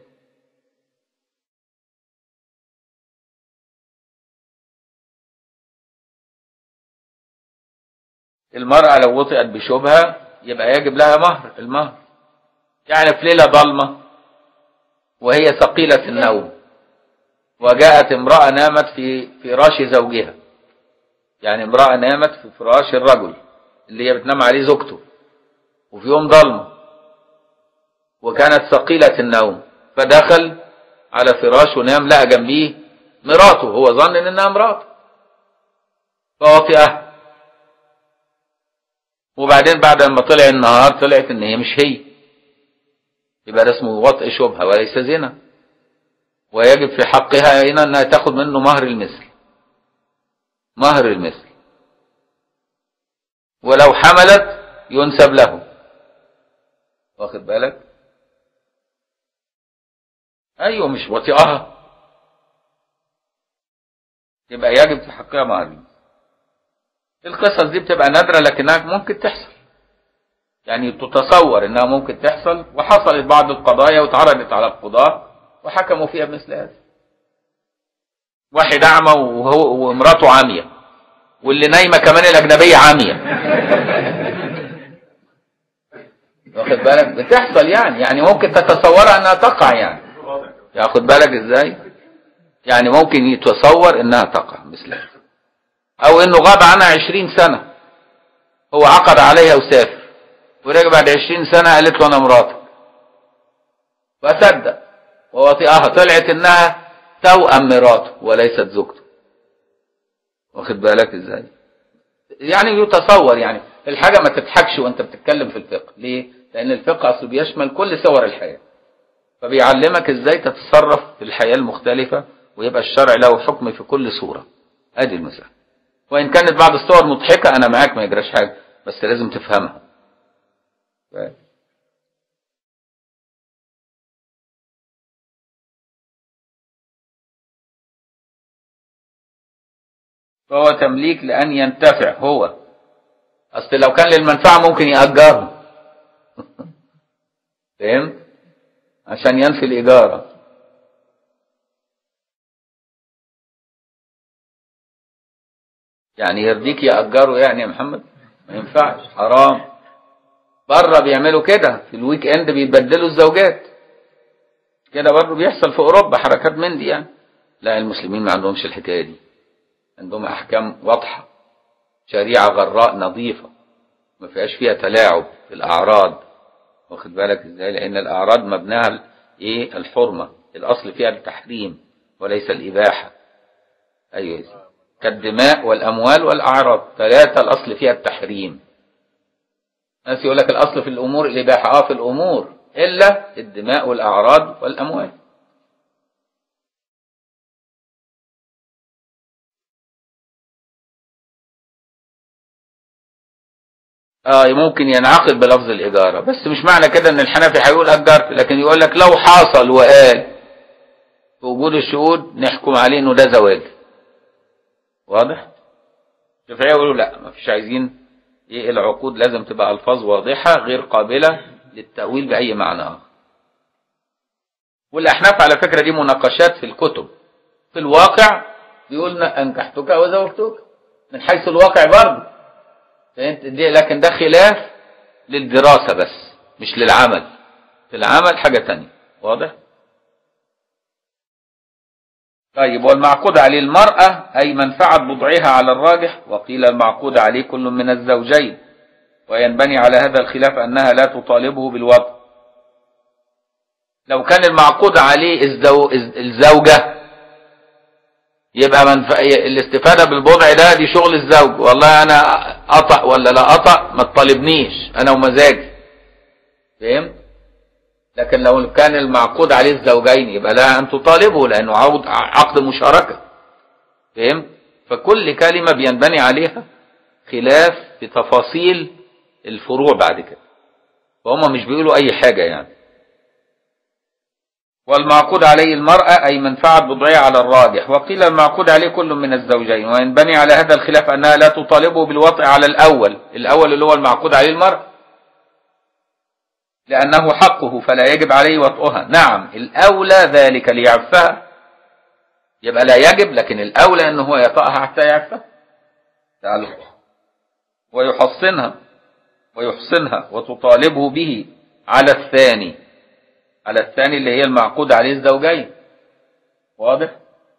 المرأة لو وطئت بشبهة يبقى يجب لها مهر، المهر. يعني في ليلة ظلمة وهي ثقيلة النوم وجاءت امرأة نامت في فراش زوجها، يعني امرأة نامت في فراش الرجل اللي هي بتنام عليه زوجته، وفي يوم ظلمة وكانت ثقيلة النوم، فدخل على فراش ونام لقى جنبيه مراته، هو ظن انها مراته فوطئها، وبعدين بعد ما طلع النهار طلعت ان هي مش هي، يبقى ده اسمه وطئ شبهة وليس زنا، ويجب في حقها هنا انها تاخد منه مهر المثل، مهر المثل. ولو حملت ينسب له، واخد بالك؟ ايوه مش وطئها، يبقى يجب في حقها مهر المثل. القصص دي بتبقى نادرة لكنها ممكن تحصل، يعني تتصور انها ممكن تحصل، وحصلت بعض القضايا واتعرضت على القضاة وحكموا فيها بمثل هذا. واحد اعمى وهو ومراته عامية، واللي نايمة كمان الاجنبية عامية. واخد بالك؟ بتحصل يعني، يعني ممكن تتصورها انها تقع يعني. ياخد بالك ازاي؟ يعني ممكن يتصور انها تقع مثل هذا. او انه غاب عنها عشرين سنة، هو عقد عليها وسافر ورجع بعد عشرين سنة قالت له انا مراتك، فصدق ووطئها، طلعت انها توأم مراته وليست زوجته. واخد بالك ازاي؟ يعني يتصور، يعني الحاجة ما تضحكش وانت بتتكلم في الفقه. ليه؟ لان الفقه اصله بيشمل كل صور الحياة، فبيعلمك ازاي تتصرف في الحياة المختلفة، ويبقى الشرع له حكم في كل صورة. ادي المسألة. وان كانت بعض الصور مضحكة انا معاك ما يجراش حاجة، بس لازم تفهمها. فهو تمليك لأن ينتفع هو، أصل لو كان للمنفعة ممكن يأجره. فهم؟ عشان ينفي الإجارة. يعني يرضيك يأجره يعني يا محمد؟ ما ينفعش، حرام. بره بيعملوا كده في الويك اند، بيتبدلوا الزوجات كده، برضه بيحصل في أوروبا حركات من دي يعني. لا، المسلمين ما عندهمش الحكاية دي، عندهم أحكام واضحة، شريعة غراء نظيفة ما فيهاش فيها تلاعب في الأعراض. واخد بالك ازاي؟ لأن الأعراض مبناها ايه؟ الحرمة، الأصل فيها التحريم وليس الإباحة. أيوة، كالدماء والأموال والأعراض، ثلاثة الأصل فيها التحريم. ناس يقول لك الأصل في الأمور الإباحة، اه في الأمور إلا الدماء والأعراض والأموال. اه ممكن ينعقد بلفظ الإجارة، بس مش معنى كده ان الحنفي هيقول أجرت، لكن يقول لك لو حصل وقال في وجود الشهود نحكم عليه انه ده زواج. واضح؟ الشافعية يقولوا لا، ما فيش، عايزين ايه؟ العقود لازم تبقى ألفاظ واضحة غير قابلة للتأويل بأي معنى آخر. والأحناف على فكرة دي مناقشات في الكتب، في الواقع بيقول أنكحتك وزوجتك من حيث الواقع برضه، لكن ده خلاف للدراسة بس مش للعمل. في العمل حاجة تانية. واضح؟ طيب، والمعقود عليه المرأة أي منفعة بضعها على الراجح، وقيل المعقود عليه كل من الزوجين، وينبني على هذا الخلاف أنها لا تطالبه بالوضع. لو كان المعقود عليه الزو... الزوجة يبقى منف... الاستفادة بالبضع ده دي شغل الزوج، والله أنا أطأ ولا لا أطأ ما تطالبنيش، أنا ومزاجي. فهمت؟ لكن لو كان المعقود عليه الزوجين يبقى لها أن تطالبه، لأنه عقد عقد مشاركة. فهمت؟ فكل كلمة بينبني عليها خلاف في تفاصيل الفروع بعد كده، وهم مش بيقولوا أي حاجة يعني. والمعقود عليه المرأة أي منفعة بضعها على الراجح، وقيل المعقود عليه كل من الزوجين، وينبني على هذا الخلاف أنها لا تطالبه بالوطء على الأول، الأول اللي هو المعقود عليه المرأة، لأنه حقه فلا يجب عليه وطئها. نعم الأولى ذلك ليعفها، يبقى لا يجب، لكن الأولى أنه هو يطأها حتى يعفها ويحصنها ويحصنها وتطالبه به على الثاني، على الثاني اللي هي المعقود عليه الزوجين. واضح؟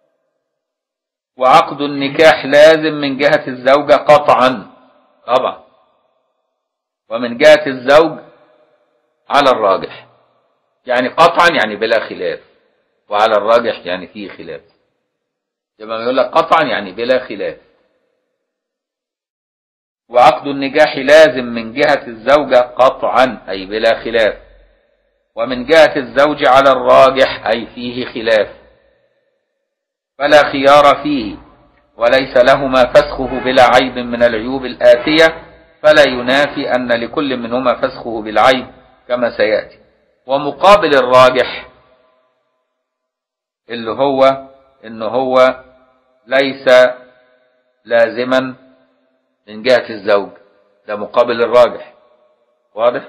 وعقد النكاح لازم من جهة الزوجة قطعا طبعا، ومن جهة الزوج على الراجح، يعني قطعا يعني بلا خلاف، وعلى الراجح يعني فيه خلاف. يبقى يقول لك قطعا يعني بلا خلاف. وعقد النكاح لازم من جهة الزوجة قطعا أي بلا خلاف، ومن جهة الزوج على الراجح أي فيه خلاف، فلا خيار فيه، وليس لهما فسخه بلا عيب من العيوب الآتية، فلا ينافي أن لكل منهما فسخه بالعيب كما سيأتي. ومقابل الراجح اللي هو إنه هو ليس لازما من جهة الزوج، ده مقابل الراجح. واضح؟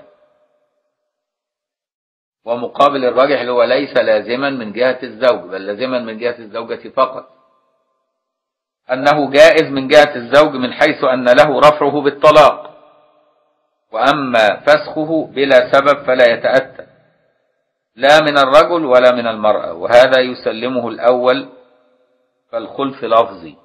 ومقابل الراجح اللي هو ليس لازما من جهة الزوج، بل لازما من جهة الزوجة فقط، أنه جائز من جهة الزوج من حيث أن له رفعه بالطلاق، وأما فسخه بلا سبب فلا يتأتى لا من الرجل ولا من المرأة، وهذا يسلمه الأول فالخلف لفظي.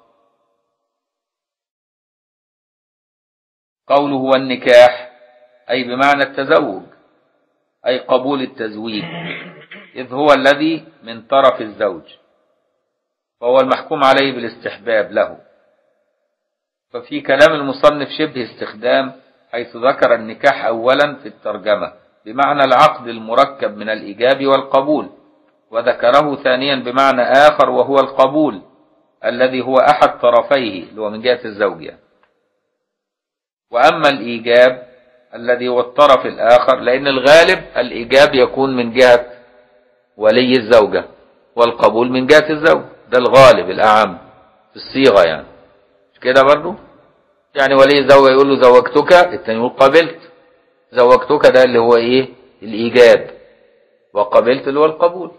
قوله والنكاح أي بمعنى التزوج، أي قبول التزويج، إذ هو الذي من طرف الزوج، فهو المحكوم عليه بالاستحباب له. ففي كلام المصنف شبه استخدام، حيث ذكر النكاح أولا في الترجمة بمعنى العقد المركب من الإيجاب والقبول، وذكره ثانيا بمعنى آخر وهو القبول الذي هو أحد طرفيه اللي هو من جهة الزوج يعني. وأما الإيجاب الذي هو الطرف الآخر، لأن الغالب الإيجاب يكون من جهة ولي الزوجة والقبول من جهة الزوج، ده الغالب الأعم في الصيغة يعني، مش كده برضو؟ يعني ولي الزوجة يقول له زوجتك، التاني يقول قبلت. زوجتك ده اللي هو إيه؟ الإيجاب، وقبلت اللي هو القبول.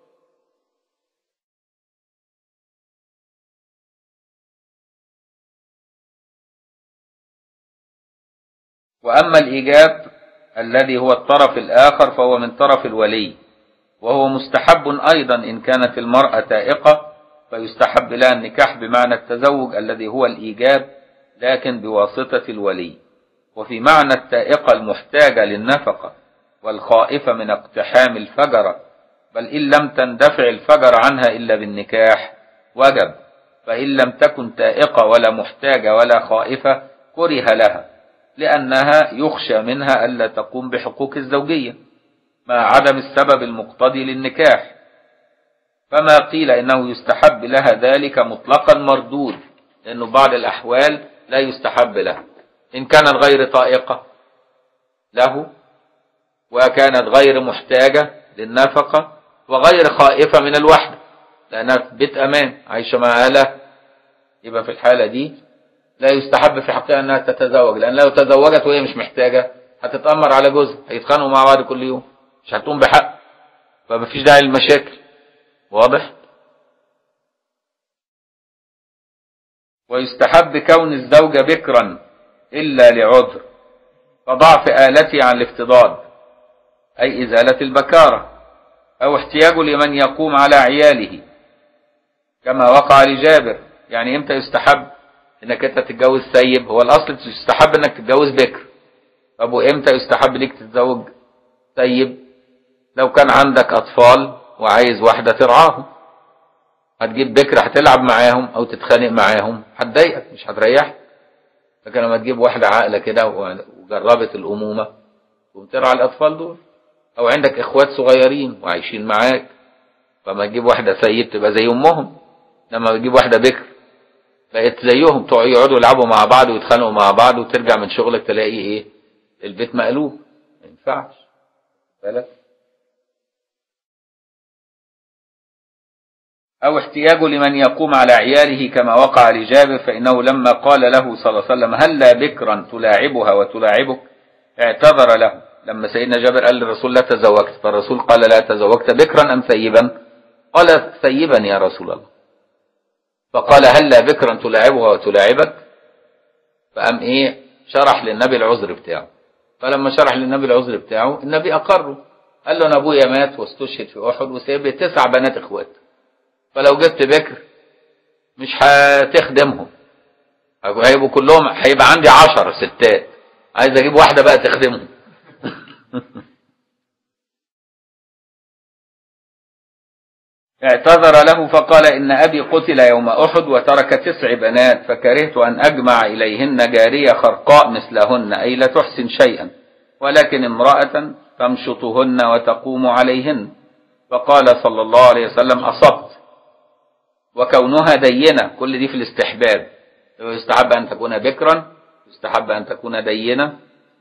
وأما الإيجاب الذي هو الطرف الآخر فهو من طرف الولي، وهو مستحب أيضا إن كانت المرأة تائقة، فيستحب لها النكاح بمعنى التزوج الذي هو الإيجاب لكن بواسطة الولي. وفي معنى التائقة المحتاجة للنفقة والخائفة من اقتحام الفجرة، بل إن لم تندفع الفجر عنها إلا بالنكاح وجب، فإن لم تكن تائقة ولا محتاجة ولا خائفة كره لها، لأنها يخشى منها ألا تقوم بحقوق الزوجية مع عدم السبب المقتضي للنكاح. فما قيل إنه يستحب لها ذلك مطلقا مردود، لأنه بعض الأحوال لا يستحب لها، إن كانت غير طائقة له، وكانت غير محتاجة للنفقة، وغير خائفة من الوحدة لأنها في بيت أمان عايشة مع أهلها، يبقى في الحالة دي لا يستحب في حقها أنها تتزوج، لأن لو تزوجت وهي مش محتاجة هتتأمر على جوزها، هيتخانقوا مع بعض كل يوم، مش هتقوم بحق، فمفيش داعي للمشاكل. واضح؟ ويستحب كون الزوجة بكرا إلا لعذر فضعف آلته عن الافتضاد، أي إزالة البكارة، أو احتياجه لمن يقوم على عياله كما وقع لجابر. يعني إمتى يستحب إنك أنت تتجوز سيب؟ هو الأصل يستحب إنك تتجوز بكر. طب وإمتى يستحب ليك تتزوج سيب؟ لو كان عندك أطفال وعايز واحدة ترعاهم، هتجيب بكر هتلعب معاهم أو تتخانق معاهم هتضايقك، مش هتريحك. لكن لما تجيب واحدة عاقلة كده وجربت الأمومة وبترعى الأطفال دول، أو عندك إخوات صغيرين وعايشين معاك، فما تجيب واحدة سيب تبقى زي أمهم. لما تجيب واحدة بكر بقيت زيهم، يقعدوا يلعبوا مع بعض ويتخانقوا مع بعض، وترجع من شغلك تلاقي إيه؟ البيت مقلوب. ما ينفعش بالك. أو احتياجه لمن يقوم على عياله كما وقع لجابر، فإنه لما قال له صلى الله عليه وسلم هلا بكرا تلاعبها وتلاعبك اعتذر له. لما سيدنا جابر قال للرسول لا تزوجت، فالرسول قال لا تزوجت بكرا أم ثيبا؟ قال ثيبا يا رسول الله. فقال هلا بكرا تلاعبها وتلاعبك، فقام ايه شرح للنبي العذر بتاعه. فلما شرح للنبي العذر بتاعه النبي أقره، قال له أنا أبويا مات واستشهد في أحد وسايب لي تسع بنات إخوات، فلو جبت بكر مش هتخدمهم، هيبقوا كلهم، هيبقى عندي عشر ستات، عايز أجيب واحدة بقى تخدمهم. اعتذر له فقال إن أبي قتل يوم أحد وترك تسع بنات، فكرهت أن أجمع إليهن جارية خرقاء مثلهن، أي لا تحسن شيئا، ولكن امرأة تمشطهن وتقوم عليهن. فقال صلى الله عليه وسلم أصبت. وكونها دينة، كل دي في الاستحباب، يستحب أن تكون بكرا، يستحب أن تكون دينة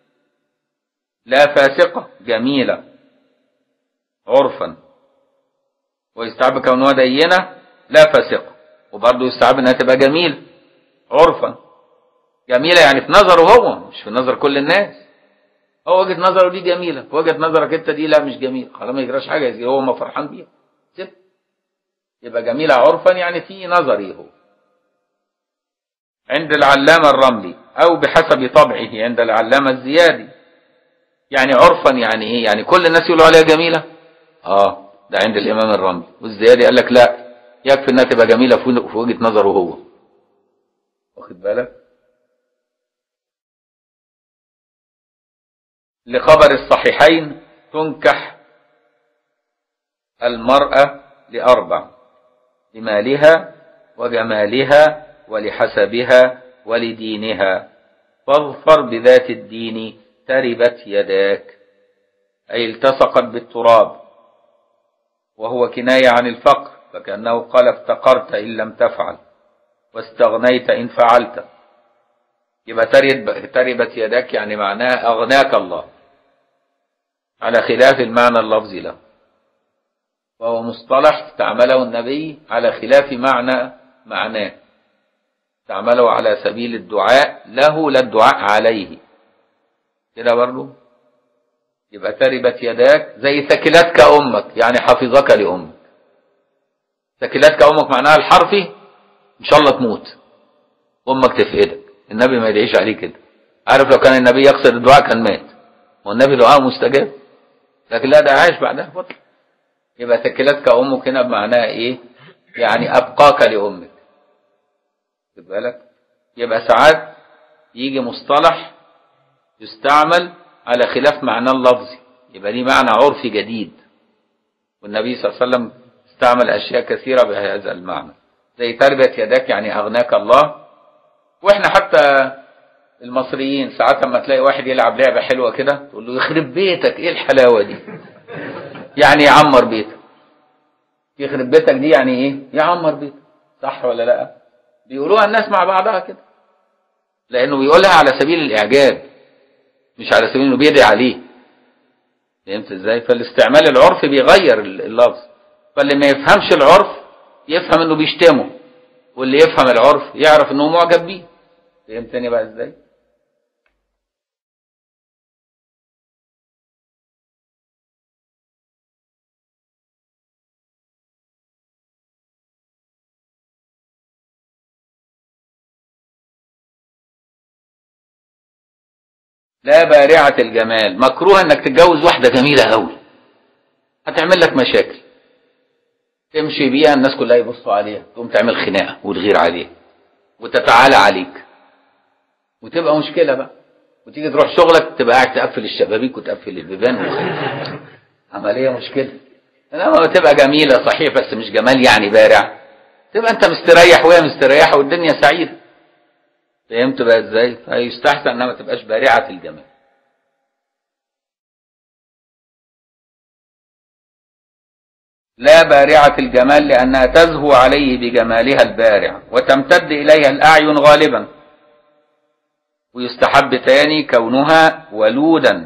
لا فاسقة جميلة عرفا، ويستحب كونها دينة لا فاسقة، وبرضه يستحب أنها تبقى جميل عرفا. جميلة يعني في نظره هو، مش في نظر كل الناس. هو وجهة نظره دي جميلة، في وجهة نظرك انت دي لا مش جميل، خلاص ما يجراش حاجة، يصير هو ما فرحان بيها سيب. يبقى جميلة عرفا يعني في نظري هو. عند العلامة الرملي أو بحسب طبعه عند العلامة الزيادي. يعني عرفا يعني ايه؟ يعني كل الناس يقولوا عليها جميلة؟ اه ده عند الإمام الرملي. والزيادي قال لك لا، يكفي انها تبقى جميلة في وجهة نظره هو. واخد بالك؟ لخبر الصحيحين تنكح المرأة لأربع: لمالها وجمالها ولحسبها ولدينها، فاظفر بذات الدين تربت يداك، أي التصقت بالتراب، وهو كناية عن الفقر، فكأنه قال افتقرت إن لم تفعل واستغنيت إن فعلت. يبقى تربت يداك يعني معناها أغناك الله، على خلاف المعنى اللفظي له، وهو مصطلح استعمله النبي على خلاف معنى معناه، استعمله على سبيل الدعاء له لا الدعاء عليه كده برضه. يبقى تربت يداك زي ثكلتك أمك، يعني حفظك لأمك. ثكلتك أمك معناها الحرفي إن شاء الله تموت أمك تفقدك. النبي ما يدعيش عليه كده، عارف لو كان النبي يقصد الدعاء كان مات، والنبي دعاءه مستجاب، لكن لا ده عايش بعدها فترة. يبقى ثكلتك أمك هنا بمعناها إيه؟ يعني أبقاك لأمك. خد بالك؟ يبقى ساعات يجي مصطلح يستعمل على خلاف معناه اللفظي، يبقى دي معنى عرفي جديد، والنبي صلى الله عليه وسلم استعمل أشياء كثيرة بهذا المعنى، زي تربت يداك يعني أغناك الله. واحنا حتى المصريين ساعات لما تلاقي واحد يلعب لعبة حلوة كده تقول له يخرب بيتك، ايه الحلاوة دي؟ يعني يعمر بيتك. يخرب بيتك دي يعني ايه؟ يعمر بيتك، صح ولا لا؟ بيقولوها الناس مع بعضها كده، لانه بيقولها على سبيل الاعجاب، مش على سبيل انه بيدعي عليه. فهمت ازاي؟ فالاستعمال العرفي بيغير اللفظ، فاللي ما يفهمش العرف يفهم انه بيشتمه، واللي يفهم العرف يعرف انه معجب بيه. فهمتني بقى ازاي؟ لا بارعة الجمال، مكروه انك تتجوز واحدة جميلة قوي هتعمل لك مشاكل، تمشي بيها الناس كلها يبصوا عليها، تقوم تعمل خناقة وتغير عليها وتتعالى عليك وتبقى مشكلة بقى، وتيجي تروح شغلك تبقى قاعد تقفل الشبابيك وتقفل البيبان عملية مشكلة. انما تبقى جميلة صحيح بس مش جمال يعني بارع، تبقى انت مستريح وهي مستريحة والدنيا سعيدة. فهمت بقى ازاي؟ فيستحسن انها ما تبقاش بارعة الجمال. لا بارعة الجمال لأنها تزهو عليه بجمالها البارع وتمتد إليها الأعين غالبا. ويستحب تاني كونها ولودا،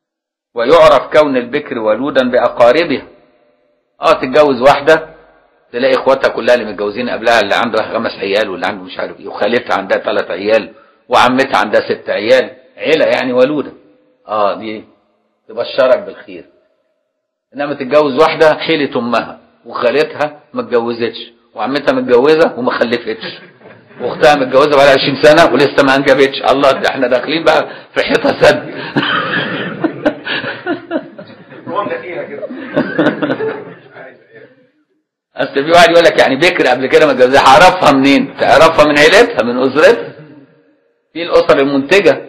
ويعرف كون البكر ولودا بأقاربها. اه تتجوز واحدة تلاقي اخواتها كلها اللي متجوزين قبلها اللي عنده خمس عيال واللي عنده مش عارف ايه، وخالتها عندها ثلاث عيال وعمتها عندها ست عيال، عيله يعني ولوده. اه دي تبشرك بالخير. انما تتجوز واحده حيله امها وخالتها ما اتجوزتش وعمتها متجوزه وما خلفتش واختها متجوزه بقى لها عشرين سنه ولسه ما انجبتش، الله ده احنا داخلين بقى في حيطه سد. اصل في واحد يقول لك يعني بكر قبل كده ما اتجوزها، هعرفها منين؟ تعرفها من عيلتها من اسرتها. في الاسر المنتجه.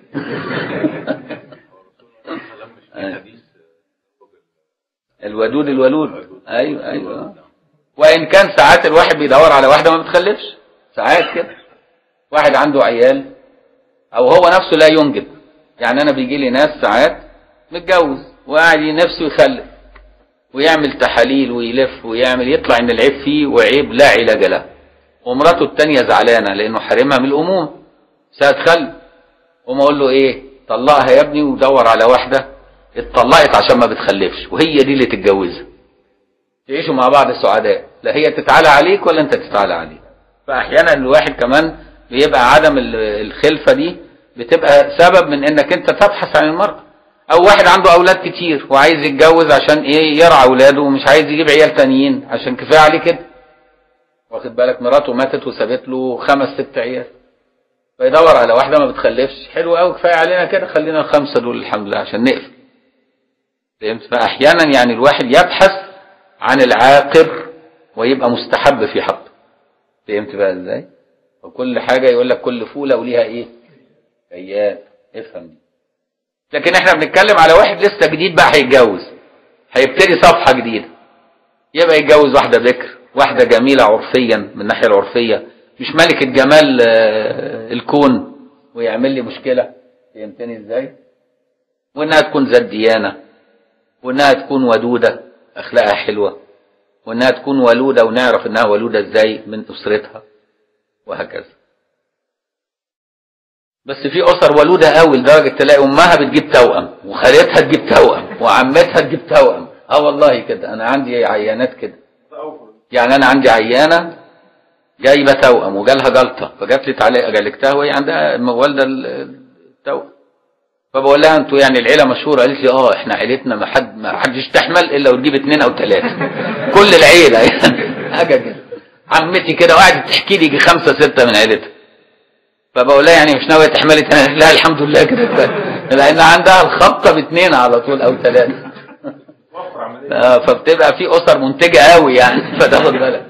الودود الولود. ايوه ايوه. وان كان ساعات الواحد بيدور على واحده ما بتخلفش، ساعات كده واحد عنده عيال او هو نفسه لا ينجب. يعني انا بيجي لي ناس ساعات متجوز وقاعد نفسه يخلف ويعمل تحاليل ويلف ويعمل، يطلع ان العيب فيه وعيب لا علاج له، ومراته التانية زعلانه لانه حرمها من الاموم ساعه خلف. وما اقول له ايه؟ طلقها يا ابني ودور على واحده اتطلقت عشان ما بتخلفش وهي دي اللي تتجوزها، تعيشوا مع بعض السعداء، لا هي تتعالى عليك ولا انت تتعالى عليك. فاحيانا الواحد كمان بيبقى عدم الخلفه دي بتبقى سبب من انك انت تبحث عن المرأة. او واحد عنده اولاد كتير وعايز يتجوز عشان ايه؟ يرعى اولاده ومش عايز يجيب عيال تانيين عشان كفايه عليه كده، واخد بالك؟ مراته ماتت وسابت له خمس ست عيال، فيدور على واحده ما بتخلفش، حلو قوي كفايه علينا كده، خلينا الخمسه دول الحمد لله عشان نقفل. فهمت؟ فاحيانا يعني الواحد يبحث عن العاقر ويبقى مستحب في حقه. فهمت بقى ازاي؟ وكل حاجه يقول لك كل فوله وليها ايه؟ ايات. افهم دي. لكن احنا بنتكلم على واحد لسه جديد بقى هيتجوز، هيبتدي صفحه جديده، يبقى يتجوز واحده بكر، واحده جميله عرفيا من الناحيه العرفيه، مش ملكه جمال الكون ويعمل لي مشكله. فهمتني ازاي؟ وانها تكون ذات ديانه، وانها تكون ودوده اخلاقها حلوه، وانها تكون ولوده ونعرف انها ولوده ازاي من اسرتها، وهكذا. بس في اسر ولوده قوي لدرجه تلاقي امها بتجيب توأم وخالتها تجيب توأم وعمتها تجيب توأم. اه والله كده، انا عندي عيانات كده. يعني انا عندي عيانه جايبه توأم وجالها جلطه، فجات لي تعالى جلكتها وهي عندها والده التوأم. فبقول لها انتوا يعني العيله مشهوره؟ قالت لي اه احنا عيلتنا ما حد ما حدش تحمل الا وتجيب اثنين او ثلاثه. كل العيله يعني حاجه كده. عمتي كده وقعدت تحكي لي خمسه سته من عيلتها. فبقول لها يعني مش ناويه تحملي تاني؟ لا الحمد لله كده، لان عندها الخبطه باثنين على طول او ثلاثه. آه فبتبقى في اسر منتجه قوي يعني، فتاخد بالك.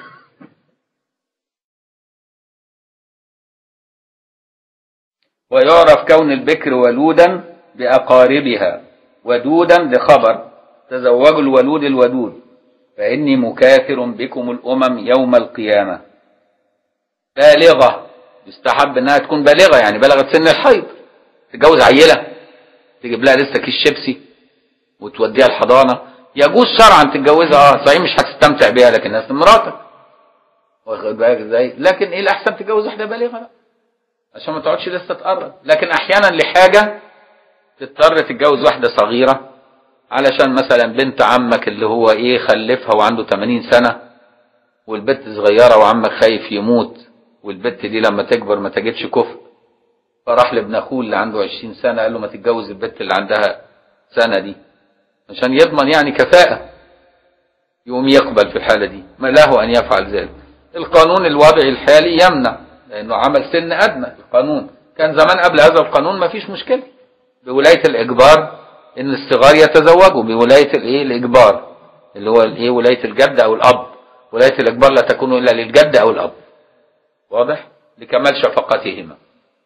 ويعرف كون البكر ولودا بأقاربها ودودا لخبر تزوجوا الولود الودود فإني مكاثر بكم الأمم يوم القيامة. بالغة، يستحب انها تكون بالغة، يعني بلغت سن الحيض. تتجوز عيلة تجيب لها لسه كيس شيبسي وتوديها الحضانة، يجوز شرعا تتجوزها، اه صحيح مش هتستمتع بيها لكن ناس مراتك، واخد بالك ازاي؟ لكن ايه الاحسن؟ تتجوز واحدة بالغة بقى عشان ما تقعدش لسه تقرب. لكن احيانا لحاجة تضطر تتجوز واحدة صغيرة، علشان مثلا بنت عمك اللي هو ايه خلفها وعنده ثمانين سنة والبنت صغيرة وعمك خايف يموت، والبنت دي لما تكبر ما تجدش كفء، فراح لابن اخوه اللي عنده عشرين سنة قال له ما تتجوز البنت اللي عندها سنة دي عشان يضمن يعني كفاءة، يقوم يقبل في الحالة دي، ما له ان يفعل ذلك. القانون الوضعي الحالي يمنع، لانه عمل سن ادنى. القانون كان زمان قبل هذا القانون ما فيش مشكلة، بولاية الاجبار ان الصغار يتزوجوا، بولاية الايه الاجبار اللي هو الايه ولاية الجد او الاب. ولاية الاجبار لا تكون الا للجد او الاب، واضح؟ لكمال شفقتهما.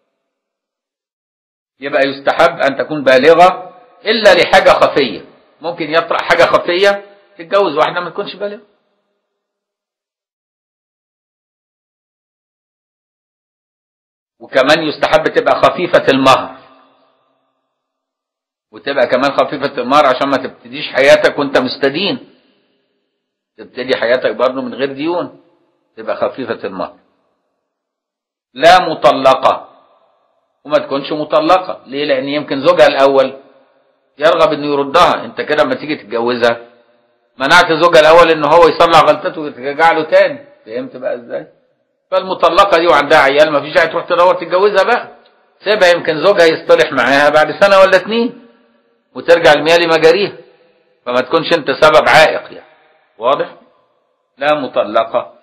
يبقى يستحب ان تكون بالغة الا لحاجة خفية، ممكن يطرأ حاجة خفية تتجوز واحدة ما تكونش بالغة. وكمان يستحب تبقى خفيفة المهر، وتبقى كمان خفيفة المهر عشان ما تبتديش حياتك وانت مستدين، تبتدي حياتك برضه من غير ديون، تبقى خفيفة المهر. لا مطلقة، وما تكونش مطلقة. ليه؟ لان يمكن زوجها الاول يرغب انه يردها، انت كده لما تيجي تتجوزها منعت زوجها الاول ان هو يصلح غلطته وترجع له تاني. فهمت بقى ازاي؟ فالمطلقه دي وعندها عيال ما فيش داعي تروح تدور تتجوزها بقى، سيبها يمكن زوجها يصطلح معاها بعد سنه ولا اتنين وترجع المياه لمجاريها، فما تكونش انت سبب عائق يعني. واضح؟ لا مطلقه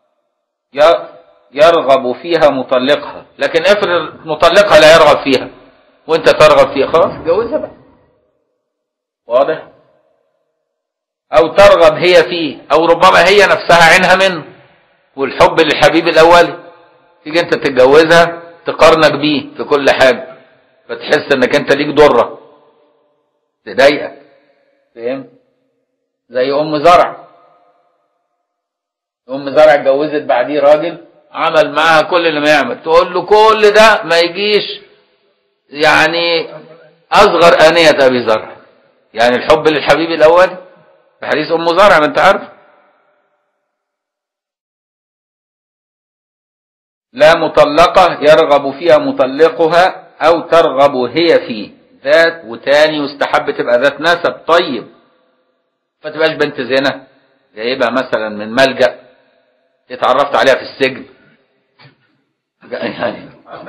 يرغب فيها مطلقها، لكن افرض مطلقها لا يرغب فيها وانت ترغب فيها، خلاص جوزها بقى. واضح؟ او ترغب هي فيه، او ربما هي نفسها عينها منه والحب للحبيب الاولي، تيجي انت تتجوزها تقارنك بيه في كل حاجه فتحس انك انت ليك ضره تضايقك. فهمت؟ زي ام زرع. ام زرع اتجوزت بعديه راجل عمل معاها كل اللي ما يعمل، تقول له كل ده ما يجيش يعني اصغر انيه ابي زرع، يعني الحب للحبيب الاولي في حديث ام زرع ما انت عارف. لا مطلقه يرغب فيها مطلقها او ترغب هي فيه، ذات وتاني يستحب تبقى ذات نسب طيب، ما تبقاش بنت زنا جايبها مثلا من ملجأ اتعرفت عليها في السجن يعني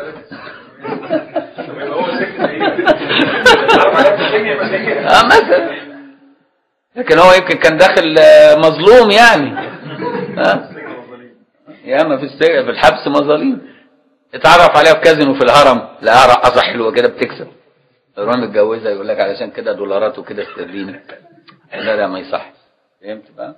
اه مثلا، لكن هو يمكن كان داخل مظلوم يعني ها ياما في السجن في الحبس مظاليم، اتعرف عليها في كازينو في الهرم لقاها رقصه حلوه كده بتكسب، يروح متجوزها يقول لك علشان كده دولارات وكده استرليني. لا لا ما يصح. فهمت بقى؟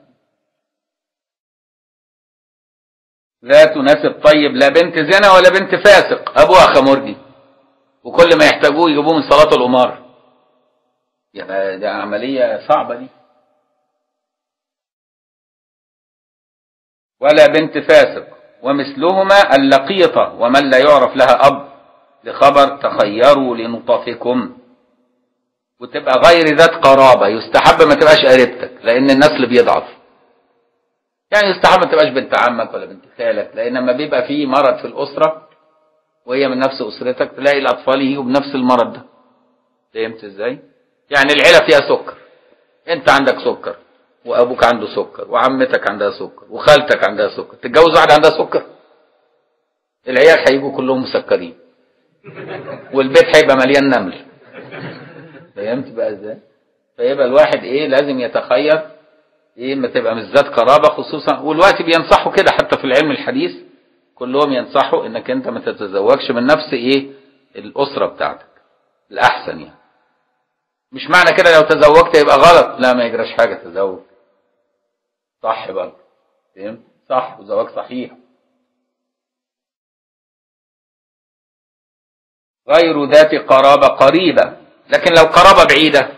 لا تناسب طيب لا بنت زنا ولا بنت فاسق ابوها خمرجي وكل ما يحتاجوه يجيبوه من صلاه القمار، يعني ده عمليه صعبه دي. ولا بنت فاسق، ومثلهما اللقيطه ومن لا يعرف لها اب لخبر تخيروا لنطفكم، وتبقى غير ذات قرابه، يستحب ما تبقاش قريبتك لان النسل بيضعف، يعني يستحب ما تبقاش بنت عمك ولا بنت خالك، لان لما بيبقى فيه مرض في الاسره وهي من نفس اسرتك تلاقي الاطفال يجوا بنفس المرض ده. فهمت ازاي؟ يعني العيله فيها سكر، انت عندك سكر وابوك عنده سكر وعمتك عندها سكر وخالتك عندها سكر، تتجوز واحده عندها سكر العيال هيجوا كلهم مسكرين والبيت هيبقى مليان نمل. فهمت بقى ازاي؟ فيبقى الواحد ايه لازم يتخير ايه ما تبقى مش ذات قرابه، خصوصا والوقت بينصحوا كده حتى في العلم الحديث كلهم ينصحوا انك انت ما تتزوجش من نفس ايه الاسره بتاعتك الاحسن يعني. مش معنى كده لو تزوجت يبقى غلط، لا ما يجراش حاجه تزوج صح برضه. فهمت؟ صح وزواج صحيح. غير ذات قرابه قريبه، لكن لو قرابه بعيده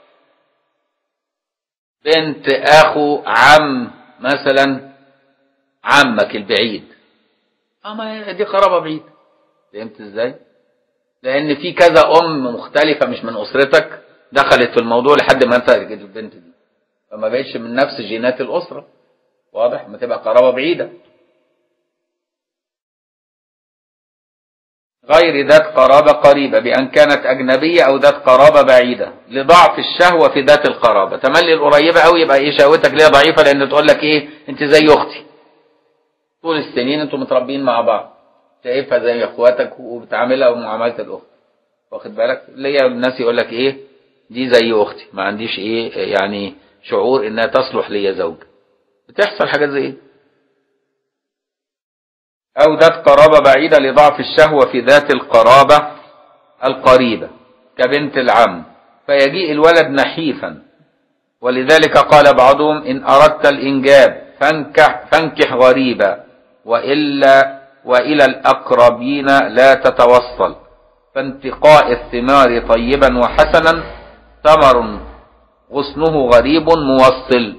بنت اخو عم مثلا عمك البعيد، اما دي قرابه بعيده. فهمت ازاي؟ لان في كذا ام مختلفه مش من اسرتك دخلت في الموضوع لحد ما انت البنت دي، فما بقتش من نفس جينات الاسره. واضح؟ ما تبقى قرابه بعيده. غير ذات قرابه قريبه بان كانت اجنبيه او ذات قرابه بعيده لضعف الشهوه في ذات القرابه. تملي القريبه قوي يبقى ايه شهوتك ليها ضعيفه، لان تقول لك ايه انت زي اختي طول السنين انتوا متربيين مع بعض، شايفها زي اخواتك وبتعاملها بمعامله الاخت. واخد بالك؟ ليا الناس يقول لك ايه دي زي اختي، ما عنديش ايه يعني شعور انها تصلح ليا زوج. بتحصل حاجات زي ايه؟ او ذات قرابه بعيده لضعف الشهوه في ذات القرابه القريبه كبنت العم، فيجيء الولد نحيفا. ولذلك قال بعضهم ان اردت الانجاب فانكح فانكح غريبا والا والى الاقربين لا تتوصل، فانتقاء الثمار طيبا وحسنا ثمر غصنه غريب موصل.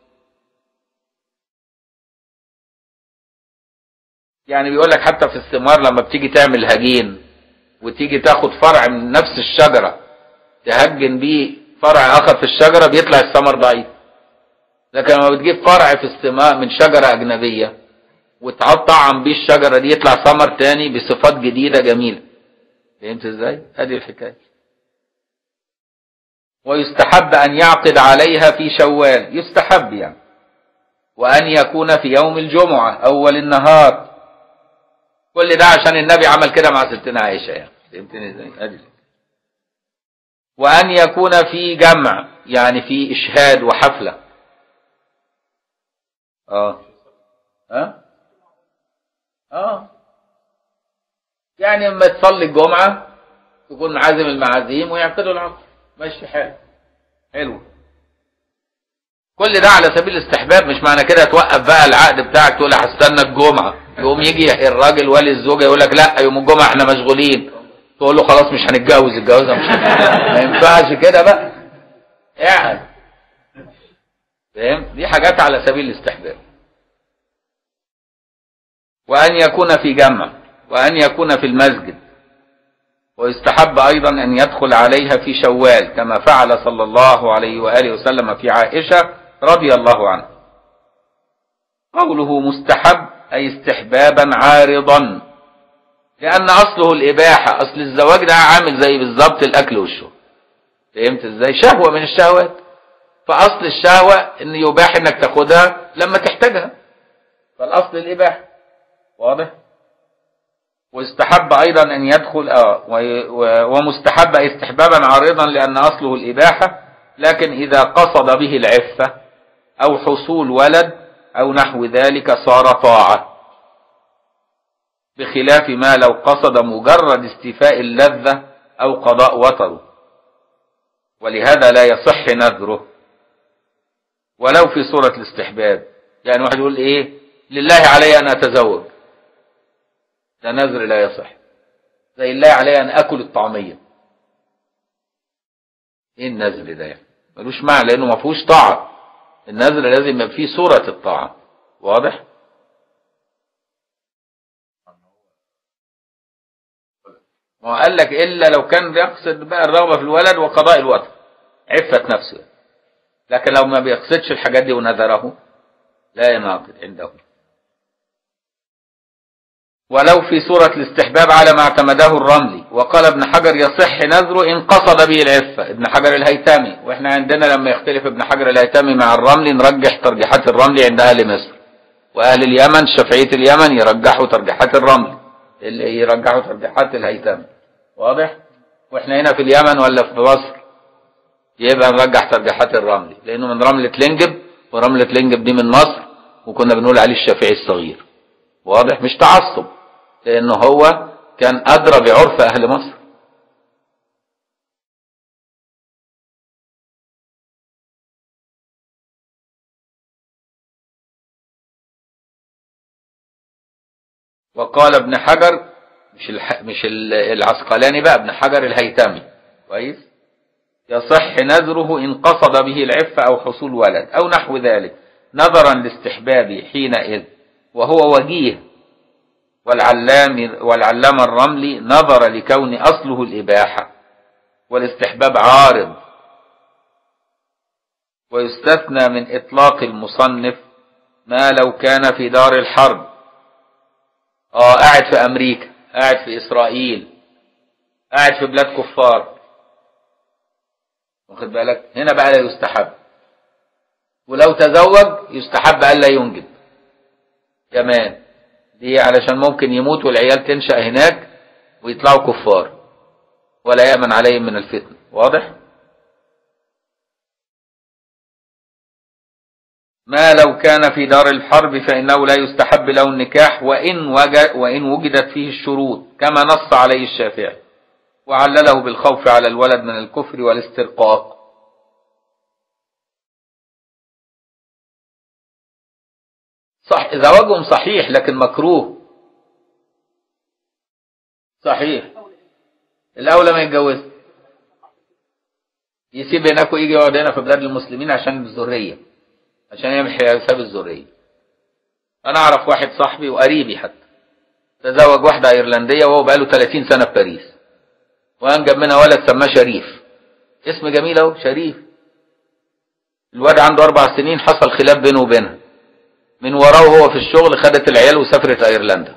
يعني بيقول لك حتى في الثمار لما بتيجي تعمل هجين وتيجي تاخد فرع من نفس الشجره تهجن بيه فرع اخر في الشجره بيطلع الثمر ضعيف، لكن لما بتجيب فرع في الثمار من شجره اجنبيه وتطعم بيه الشجره دي يطلع ثمر تاني بصفات جديده جميله. فهمت ازاي؟ ادي الحكايه. ويستحب أن يعقد عليها في شوال، يستحب يعني، وأن يكون في يوم الجمعة أول النهار. كل ده عشان النبي عمل كده مع ستنا عائشة يعني. فهمتني ازاي؟ وأن يكون في جمع يعني في إشهاد وحفلة. اه اه اه يعني لما تصلي الجمعة تكون معازم المعازيم ويعقدوا العقد، ماشي حلو حلو. كل ده على سبيل الاستحباب، مش معنى كده توقف بقى العقد بتاعك تقول هستنى الجمعة، يقوم يجي الراجل ولي الزوجة يقول لك لا يوم الجمعة احنا مشغولين، تقول له خلاص مش هنتجوز، الجوازة مش هنتجوز. ما ينفعش كده بقى يعني، فاهم؟ دي حاجات على سبيل الاستحباب. وأن يكون في جمع، وأن يكون في المسجد. ويستحب أيضا أن يدخل عليها في شوال كما فعل صلى الله عليه وآله وسلم في عائشة رضي الله عنها. قوله مستحب أي استحبابا عارضا، لأن أصله الإباحة. أصل الزواج ده عامل زي بالظبط الأكل والشرب، فهمت إزاي؟ شهوة من الشهوات، فأصل الشهوة إن يباح إنك تاخدها لما تحتاجها، فالأصل الإباحة، واضح؟ واستحب أيضا أن يدخل آه ومستحب أي استحبابا عارضا لأن أصله الإباحة، لكن إذا قصد به العفة أو حصول ولد أو نحو ذلك صار طاعة، بخلاف ما لو قصد مجرد استيفاء اللذة أو قضاء وطره، ولهذا لا يصح نذره ولو في صورة الاستحباب. يعني واحد يقول إيه لله علي أن أتزوج، ده نذر لا يصح، زي الله علي أن أكل الطعمية. إيه النذر ده يعني؟ ملوش معنى لأنه ما فيهوش طاعة. النذر لازم يبقى فيه صورة الطاعة، واضح؟ ما قال لك إلا لو كان يقصد بقى الرغبة في الولد وقضاء الوطن، عفة نفسه. لكن لو ما بيقصدش الحاجات دي ونذره لا يناقض عنده. ولو في صورة الاستحباب على ما اعتمده الرملي. وقال ابن حجر يصح نذره إن قصد به العفة، ابن حجر الهيتمي. وإحنا عندنا لما يختلف ابن حجر الهيتمي مع الرملي نرجح ترجيحات الرملي عند أهل مصر، وأهل اليمن شافعية اليمن يرجحوا ترجيحات الرملي، اللي يرجحوا ترجيحات الهيتمي، واضح؟ وإحنا هنا في اليمن ولا في مصر يبقى نرجح ترجيحات الرملي، لأنه من رملة لنجب، ورملة لنجب دي من مصر، وكنا بنقول عليه الشافعي الصغير، واضح؟ مش تعصب، لأنه هو كان أدرى بعرف أهل مصر. وقال ابن حجر مش الح... مش العسقلاني بقى، ابن حجر الهيتمي، كويس؟ يصح نذره إن قصد به العفة أو حصول ولد أو نحو ذلك نظرا لاستحبابه حينئذ، وهو وجيه. والعلام والعلام الرملي نظر لكون أصله الإباحة والاستحباب عارض. ويستثنى من إطلاق المصنف ما لو كان في دار الحرب، آه قاعد في أمريكا، قاعد في إسرائيل، قاعد في بلاد كفار، واخد بالك؟ هنا بقى لا يستحب. ولو تزوج يستحب ألا ينجب كمان، دي علشان ممكن يموت والعيال تنشأ هناك ويطلعوا كفار ولا يأمن عليهم من الفتنة، واضح؟ ما لو كان في دار الحرب فإنه لا يستحب له النكاح وإن, وجد وإن وجدت فيه الشروط كما نص عليه الشافعي، وعلله بالخوف على الولد من الكفر والاسترقاق. صح، زواجهم صحيح لكن مكروه. صحيح، الأولى ما يتجوز، يسيب هناك ويجي يقعد هنا في بلاد المسلمين عشان الذرية، عشان يعمل حساب الذرية. أنا أعرف واحد صاحبي وقريبي حتى تزوج واحدة أيرلندية وهو بقاله ثلاثين سنة في باريس، وأنجب منها ولد سماه شريف، اسم جميل أهو شريف. الواد عنده أربع سنين حصل خلاف بينه وبينها، من وراه وهو في الشغل خدت العيال وسافرت أيرلندا،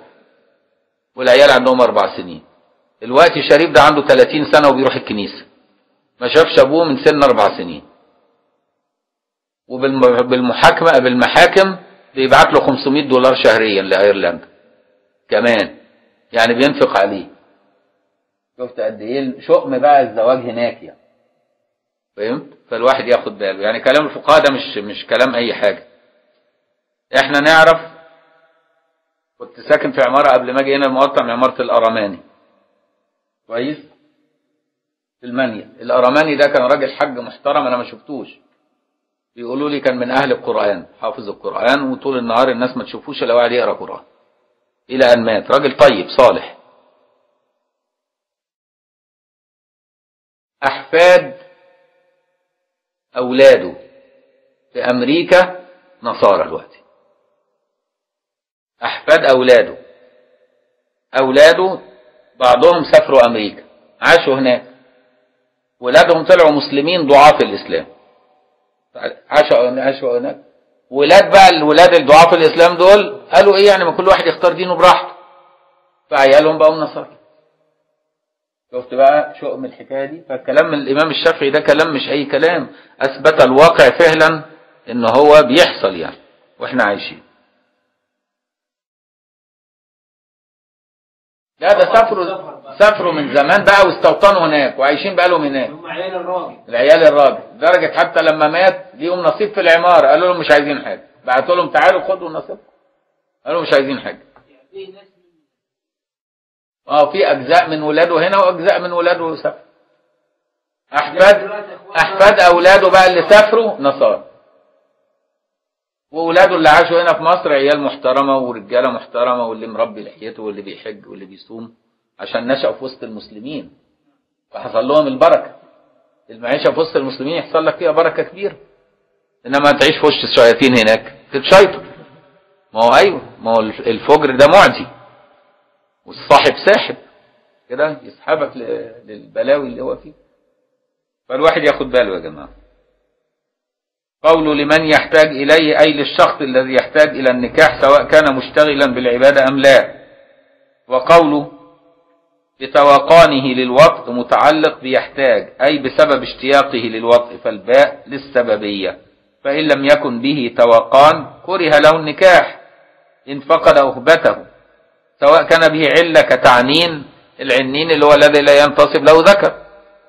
والعيال عندهم أربع سنين. الوقت شريف ده عنده ثلاثين سنة وبيروح الكنيسة، ما شافش ابوه من سن اربع سنين، وبالمحاكمة بالمحاكم بيبعت له خمسمائة دولار شهريا لايرلندا كمان، يعني بينفق عليه. شفت قد ايه شؤم بقى الزواج هناك يعني، فهمت؟ فالواحد ياخد باله، يعني كلام الفقهاء ده مش مش كلام اي حاجه. احنا نعرف، كنت ساكن في عماره قبل ما اجي هنا المقطم، عماره الارماني، كويس، في المنيا. الارماني ده كان راجل حج محترم، انا ما شفتوش، بيقولوا لي كان من اهل القران، حافظ القران، وطول النهار الناس ما تشوفوش الا قاعد يقرا قران الى ان مات. راجل طيب صالح. احفاد اولاده في امريكا نصارى دلوقتي. احفاد اولاده اولاده بعضهم سافروا امريكا عاشوا هناك، ولادهم طلعوا مسلمين ضعاف الاسلام، عاشوا عاشوا هناك. ولاد بقى الولاد الضعاف الاسلام دول قالوا ايه يعني، ما كل واحد يختار دينه براحته، فعيالهم بقوا نصارى. شفت بقى شؤم الحكايه دي؟ فالكلام من الامام الشافعي ده كلام مش اي كلام، اثبت الواقع فعلا ان هو بيحصل يعني واحنا عايشين. لا ده سافروا سافروا من زمان بقى واستوطنوا هناك وعايشين بقى لهم هناك. هم عيال الراجل العيال الراجل لدرجه حتى لما مات ليهم نصيب في العماره، قالوا لهم مش عايزين حاجه، بعتوا لهم تعالوا خدوا النصيب، قالوا مش عايزين حاجه. اه في اجزاء من ولاده هنا واجزاء من ولاده سافروا. احفاد احفاد اولاده بقى اللي سافروا نصارى، واولاده اللي عاشوا هنا في مصر عيال محترمه ورجاله محترمه، واللي مربي لحيته واللي بيحج واللي بيصوم، عشان نشأوا في وسط المسلمين فحصل لهم البركه. المعيشه في وسط المسلمين يحصل لك فيها بركه كبيره، انما تعيش في وسط الشياطين هناك تتشيطن. ما هو ايوه، ما هو الفجر ده معدي، والصاحب ساحب كده يسحبك للبلاوي اللي هو فيه. فالواحد ياخد باله يا جماعه. قوله لمن يحتاج اليه اي للشخص الذي يحتاج الى النكاح سواء كان مشتغلا بالعباده ام لا. وقوله بتوقانه للوطء متعلق بيحتاج اي بسبب اشتياقه للوطء، فالباء للسببيه، فان لم يكن به توقان كره له النكاح ان فقد اهبته، سواء كان به علة كتعنين، العنين اللي هو الذي لا ينتصب له ذكر،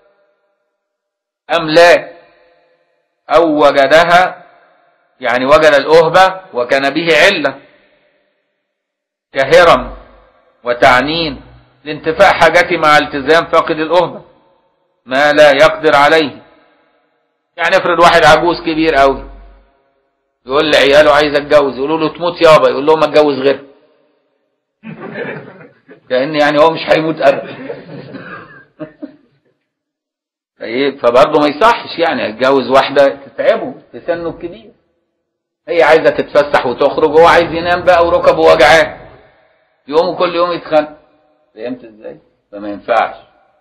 أم لا، أو وجدها يعني وجد الأهبة وكان به علة كهرم وتعنين لانتفاء حاجته مع التزام فاقد الأهبة ما لا يقدر عليه. يعني افرض واحد عجوز كبير قوي يقول لعياله عايز اتجوز، يقولوا له تموت يابا، يقول لهم اتجوز غير، كأن يعني هو مش هيموت ابدا. فبرضه ما يصحش يعني اتجوز واحده تتعبه في سنه الكبير، هي عايزه تتفسح وتخرج وهو عايز ينام بقى وركبه وجعاه، يقوموا كل يوم يتخانقوا. فهمت ازاي؟ فما ينفعش.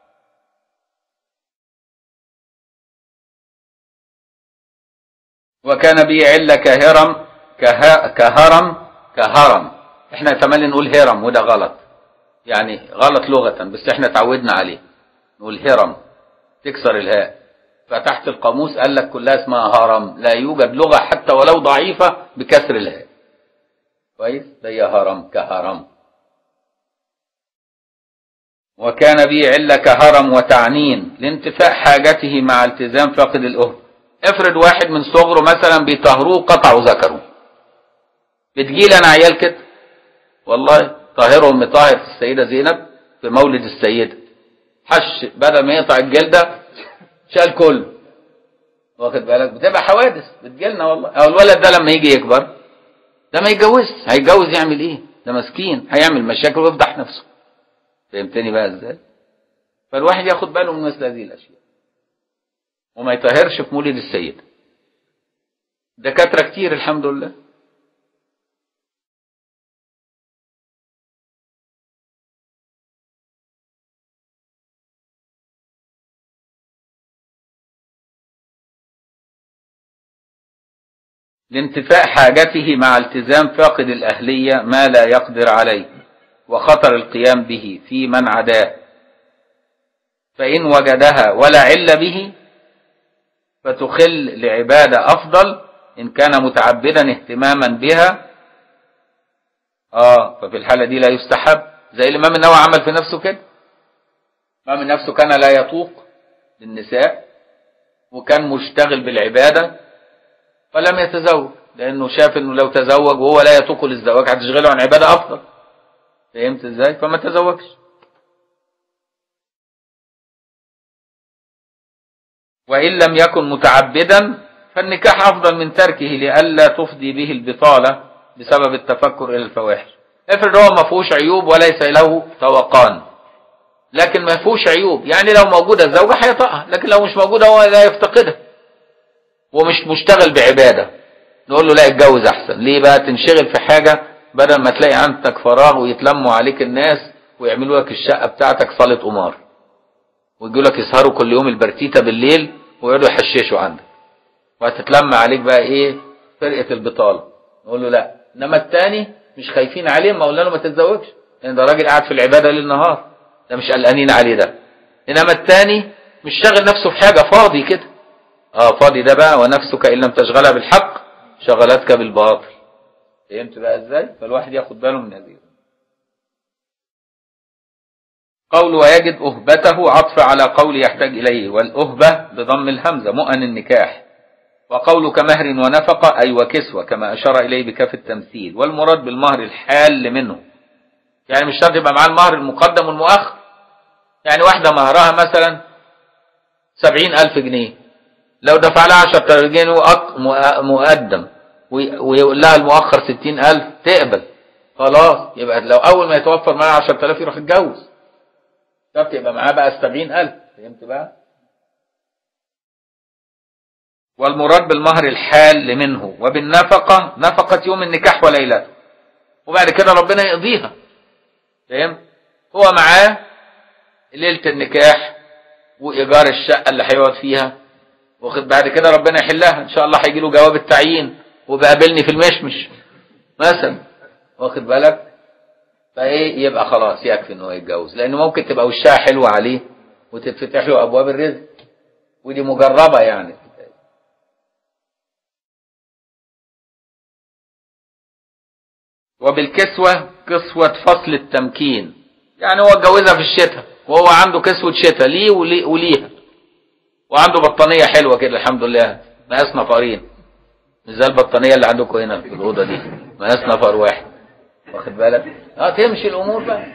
وكان به عله كهرم كه... كهرم كهرم احنا تملي نقول هرم وده غلط، يعني غلط لغة، بس احنا تعودنا عليه نقول هرم تكسر الهاء. فتحت القاموس قال لك كلها اسمها هرم، لا يوجد لغة حتى ولو ضعيفة بكسر الهاء. كويس؟ هي هرم كهرم. وكان به علة كهرم وتعنين لانتفاء حاجته مع التزام فاقد الأهب. افرض واحد من صغره مثلا بيطهروه قطعوا ذكره، بتجيلي انا عيال كده والله، طاهرهم مطاهر السيدة زينب في مولد السيدة، حش بدل ما يقطع الجلدة شال كله، واخد بالك؟ بتبقى حوادث بتجيلنا والله. او الولد ده لما يجي يكبر ده ما يتجوز، هيتجوز يعمل ايه؟ ده مسكين هيعمل مشاكل ويفضح نفسه. فهمتني بقى ازاي؟ فالواحد ياخد باله من مثل هذه الاشياء وما يطهرش في مولد السيدة. دكاترة كتير الحمد لله. لانتفاء حاجته مع التزام فاقد الأهلية ما لا يقدر عليه وخطر القيام به في من عداه، فإن وجدها ولا عل به فتخل لعبادة أفضل إن كان متعبدا اهتماما بها. آه ففي الحالة دي لا يستحب، زي الإمام النووي عمل في نفسه كده. الإمام نفسه كان لا يطوق للنساء وكان مشتغل بالعبادة فلم يتزوج، لأنه شاف أنه لو تزوج وهو لا يطوق للزواج هتشغله عن عبادة أفضل. فهمت إزاي؟ فما تزوجش. وإن لم يكن متعبدا فالنكاح أفضل من تركه لئلا تفضي به البطالة بسبب التفكر إلى الفواحش. افرض هو ما فيهوش عيوب وليس له توقان، لكن ما فيهوش عيوب، يعني لو موجودة الزوجة هيطأها، لكن لو مش موجودة هو لا يفتقدها ومش مشتغل بعبادة، نقول له لا اتجوز أحسن. ليه بقى؟ تنشغل في حاجة بدل ما تلاقي عندك فراغ ويتلموا عليك الناس ويعملوا لك الشقة بتاعتك صالة قمار ويجوا لك يسهروا كل يوم البرتيتة بالليل ويقعدوا يحششوا عندك وهتتلم عليك بقى ايه فرقة البطالة. نقول له لا. انما التاني مش خايفين عليه، ما قلنا له ما تتزوجش لان ده راجل قاعد في العبادة ليل نهار، ده مش قلقانين عليه ده. انما التاني مش شاغل نفسه في حاجة، فاضي كده. اه فاضي ده بقى. ونفسك ان لم تشغلها بالحق شغلتك بالباطل. فهمت بقى ازاي؟ فالواحد ياخد باله من هذه. قول ويجد أهبته عطف على قول يحتاج إليه، والأهبة بضم الهمزة مؤن النكاح. وقول كمهر ونفقة أي وكسوة كما أشار إليه بكاف التمثيل. والمراد بالمهر الحال منه، يعني مش شرط يبقى معاه المهر المقدم والمؤخر. يعني واحدة مهرها مثلا سبعين ألف جنيه، لو دفع لها عشرة آلاف جنيه مقدم ويقول لها المؤخر ستين ألف تقبل، خلاص. يبقى لو أول ما يتوفر معاه عشرة آلاف يروح يتجوز، شرط يبقى معاه بقى السبعين ألف. فهمت بقى؟ والمراد بالمهر الحال منه. وبالنفقة نفقة يوم النكاح وليلته، وبعد كده ربنا يقضيها. فهم؟ هو معاه ليلة النكاح وإيجار الشقة اللي هيقعد فيها، واخد بعد كده ربنا يحلها إن شاء الله. هيجي له جواب التعيين وبقابلني في المشمش مثلا، واخد بالك؟ فايه يبقى خلاص يكفي انه يتجوز، لانه ممكن تبقى وشها حلوه عليه وتتفتح له ابواب الرزق، ودي مجربه يعني. وبالكسوه كسوه فصل التمكين، يعني هو اتجوزها في الشتاء وهو عنده كسوه شتاء ليه وليها، وعنده بطانيه حلوه كده الحمد لله مقاس نفرين، مش زي البطانيه اللي عندكم هنا في الاوضه دي مقاس نفر واحد، واخد بالك؟ اه تمشي الامور بقى.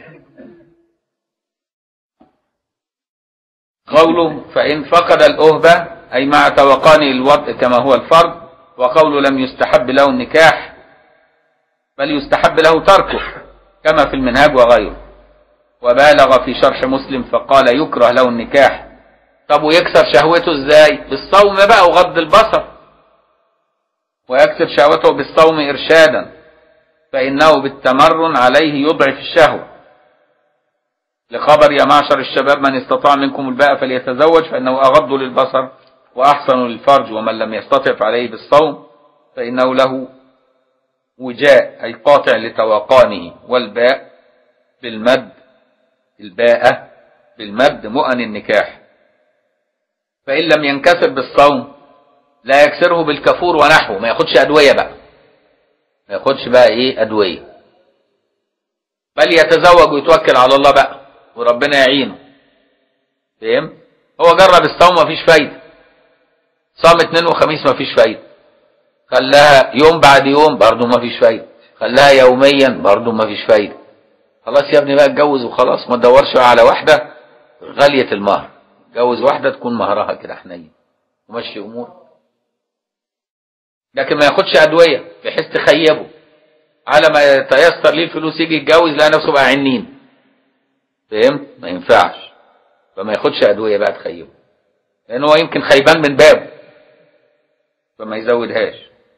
قوله فإن فقد الأهبة أي مع توقان الوطء كما هو الفرض. وقوله لم يستحب له النكاح بل يستحب له تركه كما في المنهاج وغيره. وبالغ في شرح مسلم فقال يكره له النكاح. طب ويكسر شهوته ازاي؟ بالصوم بقى وغض البصر. ويكسر شهوته بالصوم إرشادا، فإنه بالتمرن عليه يضعف الشهوة، لخبر يا معشر الشباب من استطاع منكم الباء فليتزوج فإنه أغض للبصر وأحسن للفرج، ومن لم يستطع فعليه بالصوم فإنه له وجاء أي قاطع لتوقانه. والباء بالمد، الباءة بالمد مؤن النكاح. فإن لم ينكسر بالصوم لا يكسره بالكفور ونحوه، ما ياخدش أدوية بقى، ما ياخدش بقى ايه ادويه، بل يتزوج ويتوكل على الله بقى وربنا يعينه. فهم؟ هو جرب الصوم ما فيش فايده، صام اثنين وخميس ما فيش فايده، خلاها يوم بعد يوم برضه ما فيش فايده، خلاها يوميا برضه ما فيش فايده. خلاص يا ابني بقى اتجوز وخلاص، ما تدورش على واحده غاليه المهر، اتجوز واحده تكون مهرها كده حنين ومشي امور، لكن ما ياخدش ادويه بحيث تخيبه على ما يتيسر ليه الفلوس يجي يتجوز لقى نفسه بقى عنين. فهمت؟ ما ينفعش. فما ياخدش ادويه بقى تخيبه، لان هو يمكن خيبان من بابه، فما يزودهاش.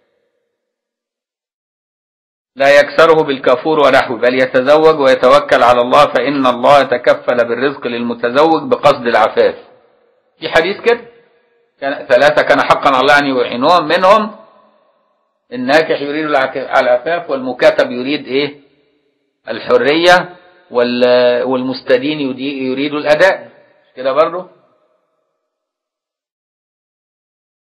لا يكسره بالكافور ونحوه بل يتزوج ويتوكل على الله، فإن الله تكفل بالرزق للمتزوج بقصد العفاف. في حديث كده كان ثلاثة كان حقا على الله أن يعينهم، منهم الناكح يريد العفاف، والمكاتب يريد ايه الحرية، والمستدين يريد الأداء، كده برضه.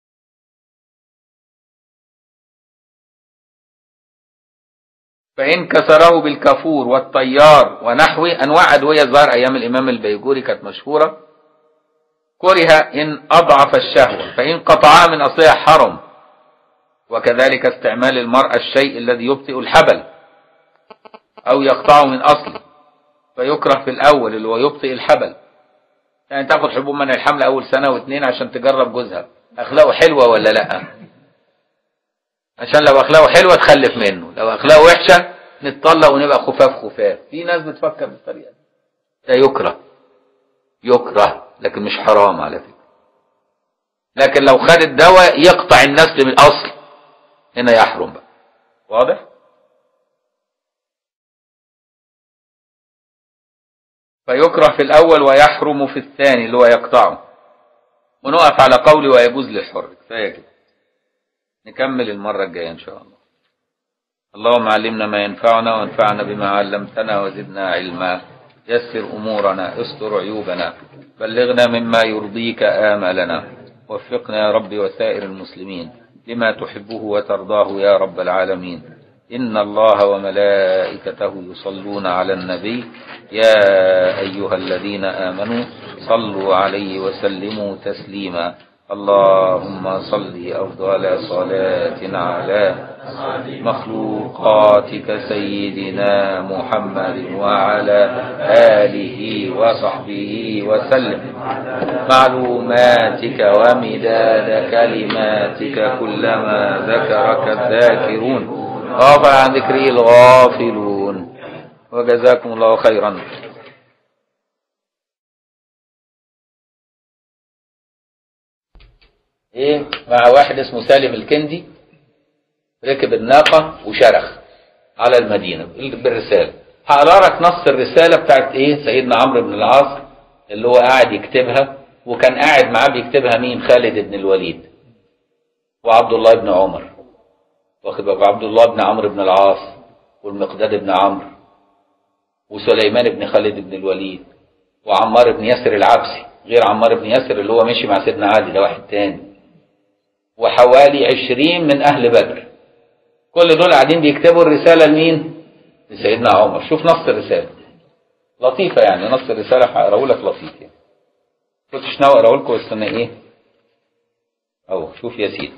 فإن كسره بالكافور والطيار ونحوه، أنواع أدوية ظهر أيام الإمام البيجوري كانت مشهورة، كره إن أضعف الشهوة، فإن قطعها من أصلها حرم. وكذلك استعمال المرأة الشيء الذي يبطئ الحبل أو يقطعه من أصله، فيكره في الأول اللي هو يبطئ الحبل. يعني تاخد حبوب منع الحمل أول سنة واثنين عشان تجرب جوزها أخلاقه حلوة ولا لأ، عشان لو أخلاقه حلوة تخلف منه، لو أخلاقه وحشة نتطلق ونبقى خفاف خفاف. في ناس بتفكر بالطريقة دي. ده يكره يكره لكن مش حرام على فكرة. لكن لو خد الدواء يقطع النسل من الأصل، هنا يحرم بقى. واضح؟ فيكره في الأول ويحرم في الثاني اللي هو يقطعه. ونقف على قولي ويجوز للحر. كفاية كده. نكمل المرة الجاية إن شاء الله. اللهم علمنا ما ينفعنا وانفعنا بما علمتنا وزدنا علما. يسر أمورنا، استر عيوبنا، بلغنا مما يرضيك آمالنا، وفقنا يا رب وسائر المسلمين لما تحبه وترضاه يا رب العالمين. إن الله وملائكته يصلون على النبي يا أيها الذين آمنوا صلوا عليه وسلموا تسليما. اللهم صل أفضل صلاة على مخلوقاتك سيدنا محمد وعلى آله وصحبه وسلم، معلوماتك ومداد كلماتك كلما ذكرك الذاكرون غافل عن ذكره الغافلون. وجزاكم الله خيرا. ايه مع واحد اسمه سالم الكندي ركب الناقة وشرخ على المدينة بالرسالة. هقرا لك نص الرسالة بتاعت ايه سيدنا عمرو بن العاص اللي هو قاعد يكتبها، وكان قاعد معاه بيكتبها مين؟ خالد بن الوليد وعبد الله بن عمر، واخد بالك، عبد الله بن عمرو بن العاص والمقداد بن عمرو وسليمان بن خالد بن الوليد وعمار بن ياسر العبسي، غير عمار بن ياسر اللي هو مشي مع سيدنا علي ده واحد تاني، وحوالي عشرين من أهل بدر. كل دول قاعدين بيكتبوا الرسالة لمين؟ لسيدنا عمر. شوف نص الرسالة لطيفة، يعني نص الرسالة هقراه لك لطيف يعني. كنتش ناوي اقراه لكم بس انا ايه اهو. شوف يا سيدي.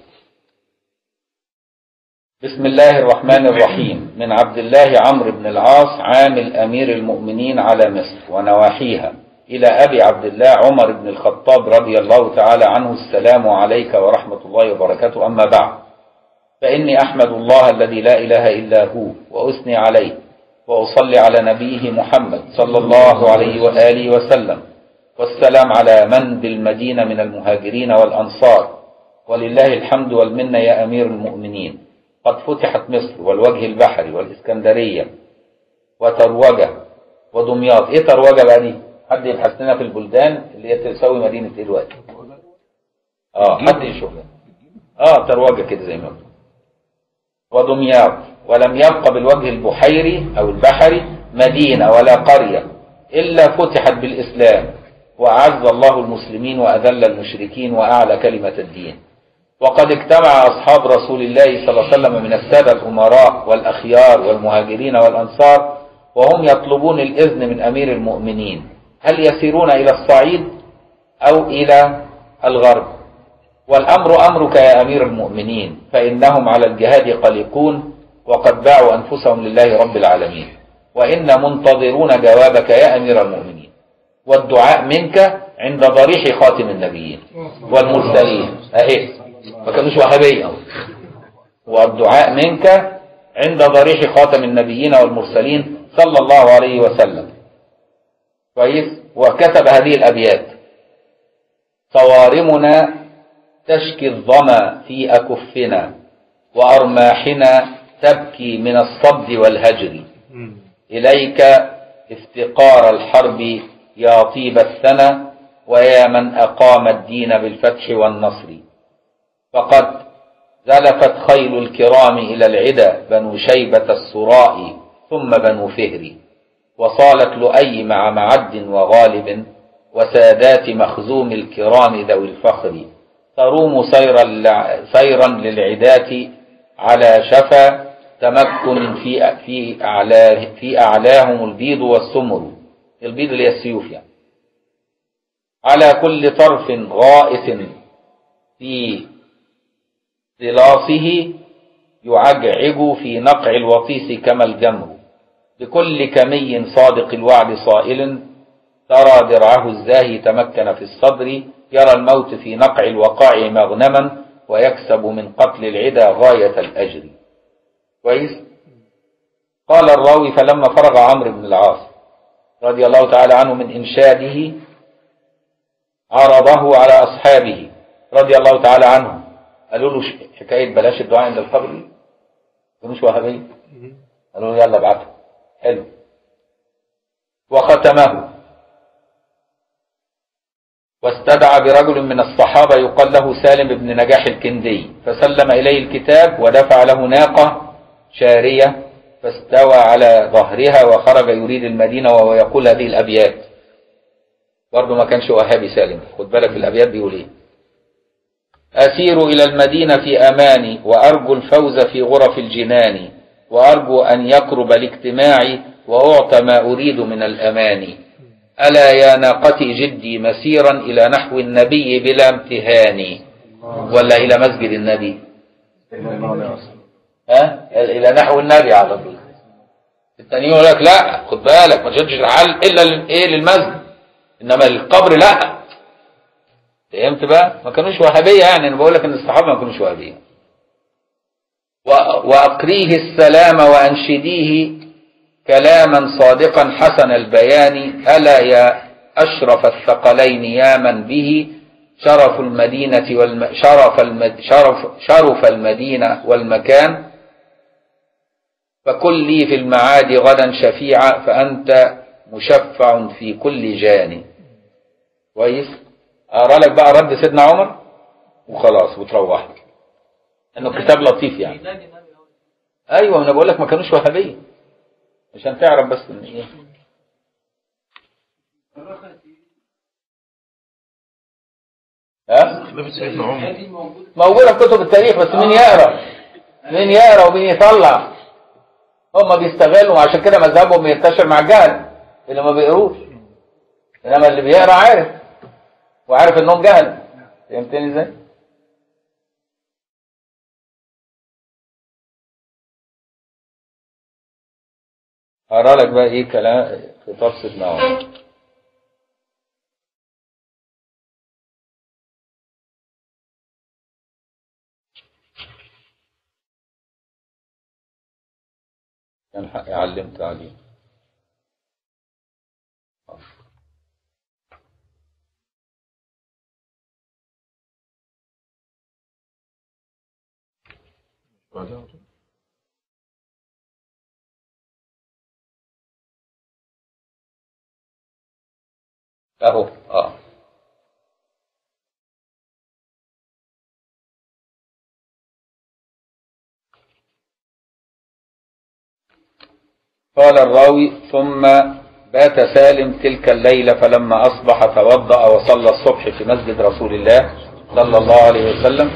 بسم الله الرحمن الرحيم. من عبد الله عمرو بن العاص عامل أمير المؤمنين على مصر ونواحيها إلى أبي عبد الله عمر بن الخطاب رضي الله تعالى عنه: السلام عليك ورحمة الله وبركاته، أما بعد، فإني أحمد الله الذي لا إله إلا هو وأثني عليه وأصلي على نبيه محمد صلى الله عليه وآله وسلم، والسلام على من بالمدينة من المهاجرين والأنصار، ولله الحمد والمنة يا أمير المؤمنين. قد فتحت مصر والوجه البحري والإسكندرية وتروجة ودمياط. إيه تروجة بقى دي؟ حد يبحث لنا في البلدان اللي هي تساوي مدينة إيه دلوقتي؟ آه حد يشوفها. آه تروجة كده زي ما قلت. ودمياط. ولم يبق بالوجه البحيري أو البحري مدينة ولا قرية إلا فتحت بالإسلام، وأعز الله المسلمين وأذل المشركين وأعلى كلمة الدين. وقد اجتمع أصحاب رسول الله صلى الله عليه وسلم من السادة الأمراء والأخيار والمهاجرين والأنصار وهم يطلبون الإذن من أمير المؤمنين، هل يسيرون إلى الصعيد أو إلى الغرب؟ والأمر أمرك يا أمير المؤمنين، فإنهم على الجهاد قلقون وقد باعوا أنفسهم لله رب العالمين، وإن منتظرون جوابك يا أمير المؤمنين، والدعاء منك عند ضريح خاتم النبيين والمرسلين. أهي ما كانوش وهابية. والدعاء منك عند ضريح خاتم النبيين والمرسلين صلى الله عليه وسلم. كويس. وكتب هذه الأبيات: صوارمنا تشكي الظما في أكفنا، وأرماحنا تبكي من الصد والهجر، إليك افتقار الحرب يا طيب الثنى، ويا من أقام الدين بالفتح والنصر. فقد زلفت خيل الكرام إلى العدا بنو شيبة السراء ثم بنو فهر، وصالت لؤي مع معد وغالب وسادات مخزوم الكرام ذوي الفخر، تروم سيرا سيرا للعداة على شفا تمكن في في أعلاه في أعلاهم البيض والسمر، البيض اللي هي السيوف يعني، على كل طرف غائث في ضلاصه يعجعج في نقع الوطيس كما الجمر، بكل كمي صادق الوعد صائل، ترى درعه الزاهي تمكن في الصدر، يرى الموت في نقع الوقاع مغنما، ويكسب من قتل العدا غاية الأجر. كويس. قال الراوي: فلما فرغ عمرو بن العاص رضي الله تعالى عنه من إنشاده عرضه على أصحابه رضي الله تعالى عنهم، قالوا له حكاية بلاش الدعاء عند القبر، مش وهابية، قالوا له يلا ابعته. حلو. وختمه، واستدعى برجل من الصحابة يقال له سالم بن نجاح الكندي، فسلم إليه الكتاب ودفع له ناقة شارية، فاستوى على ظهرها وخرج يريد المدينة وهو يقول هذه الأبيات. برضه ما كانش وهابي سالم، خد بالك الأبيات بيقول ايه: أسير إلى المدينة في أماني، وأرجو الفوز في غرف الجنان، وأرجو أن يقرب الاجتماع، وأعطى ما أريد من الأمان. ألا يا ناقتي جدي مسيرا إلى نحو النبي بلا امتهان، ولا إلى مسجد النبي؟ ها؟ إلى نحو النبي على طول. التانيين يقول لك لا خد بالك ما تشدش الحل إلا إيه للمسجد، إنما القبر لا. فهمت بقى؟ ما كانوش وهابية يعني، أنا بقول لك إن الصحابة ما كانوش وهابية. وأقريه السلام وأنشديه كلاما صادقا حسن البيان، ألا يا أشرف الثقلين يا من به شرف المدينة والم... شرف, المد... شرف... شرف المدينة والمكان، فكن لي في المعاد غدا شفيعا، فأنت مشفع في كل جاني. كويس. أقرأ لك بقى رد سيدنا عمر وخلاص وتروح، إنه كتاب لطيف يعني. أيوة أنا بقول لك ما كانوش وهابية عشان تعرف بس ان ايه. ها موجوده في كتب التاريخ، بس مين يقرا مين يقرا ومين يطلع؟ هم بيستغلوا، عشان كده مذهبهم بينتشر مع الجهل اللي ما بيقروش، انما اللي بيقرا عارف وعارف انهم جهل. فهمتني ازاي؟ هقرا لك بقى ايه كلام خطاب سيدنا عمر. كان حقي علمت عليه. اهو اه قال الراوي: ثم بات سالم تلك الليلة، فلما أصبح توضأ وصلى الصبح في مسجد رسول الله صلى الله عليه وسلم،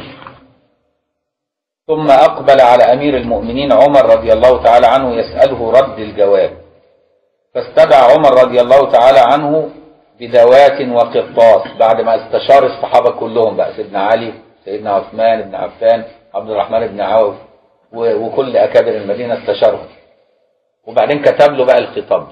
ثم أقبل على أمير المؤمنين عمر رضي الله تعالى عنه يسأله رد الجواب، فاستدعى عمر رضي الله تعالى عنه بدوات وقرطاس، بعد ما استشار الصحابة كلهم بقى، سيدنا علي، سيدنا عثمان بن عفان، عبد الرحمن بن عوف، وكل أكابر المدينة استشارهم، وبعدين كتب له بقى الخطاب.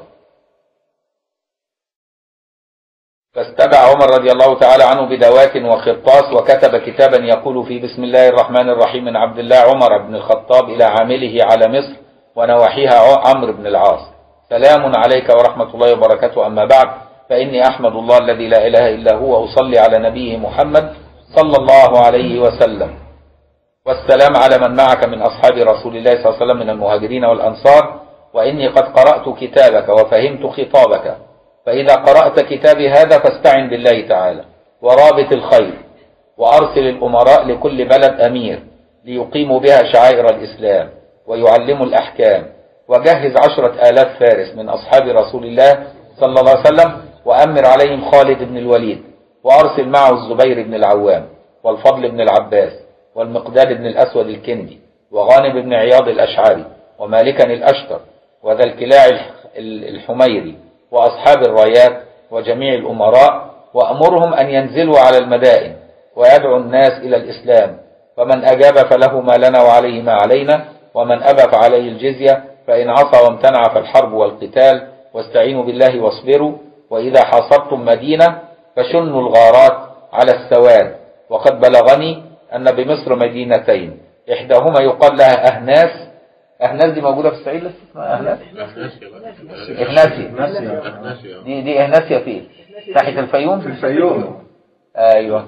فاستدعى عمر رضي الله تعالى عنه بدوات وقرطاس، وكتب كتابا يقول فيه: بسم الله الرحمن الرحيم، من عبد الله عمر بن الخطاب إلى عامله على مصر ونواحيها عمرو بن العاص، سلام عليك ورحمة الله وبركاته، أما بعد، فإني أحمد الله الذي لا إله إلا هو، وأصلي على نبيه محمد صلى الله عليه وسلم، والسلام على من معك من أصحاب رسول الله صلى الله عليه وسلم من المهاجرين والأنصار، وإني قد قرأت كتابك وفهمت خطابك، فإذا قرأت كتابي هذا فاستعن بالله تعالى ورابط الخير، وأرسل الأمراء لكل بلد أمير ليقيموا بها شعائر الإسلام ويعلموا الأحكام، وجهز عشرة آلاف فارس من أصحاب رسول الله صلى الله عليه وسلم، وأمر عليهم خالد بن الوليد، وأرسل معه الزبير بن العوام والفضل بن العباس والمقداد بن الأسود الكندي وغانم بن عياض الأشعري ومالكا الأشتر وذا الكلاع الحميري وأصحاب الرايات وجميع الأمراء، وأمرهم أن ينزلوا على المدائن ويدعو الناس إلى الإسلام، فمن أجاب فله ما لنا وعليه ما علينا، ومن أبى فعليه الجزية، فإن عصى وامتنع فالحرب والقتال، واستعينوا بالله واصبروا، وإذا حاصرتم مدينة فشنوا الغارات على السواد. وقد بلغني أن بمصر مدينتين إحداهما يقال لها أهناس. أهناس دي موجودة في الصعيد لسه اسمها أهناس؟ إهناسيا. دي دي إهناسيا فين؟ ناحية الفيوم؟ في الفيوم. أيوه.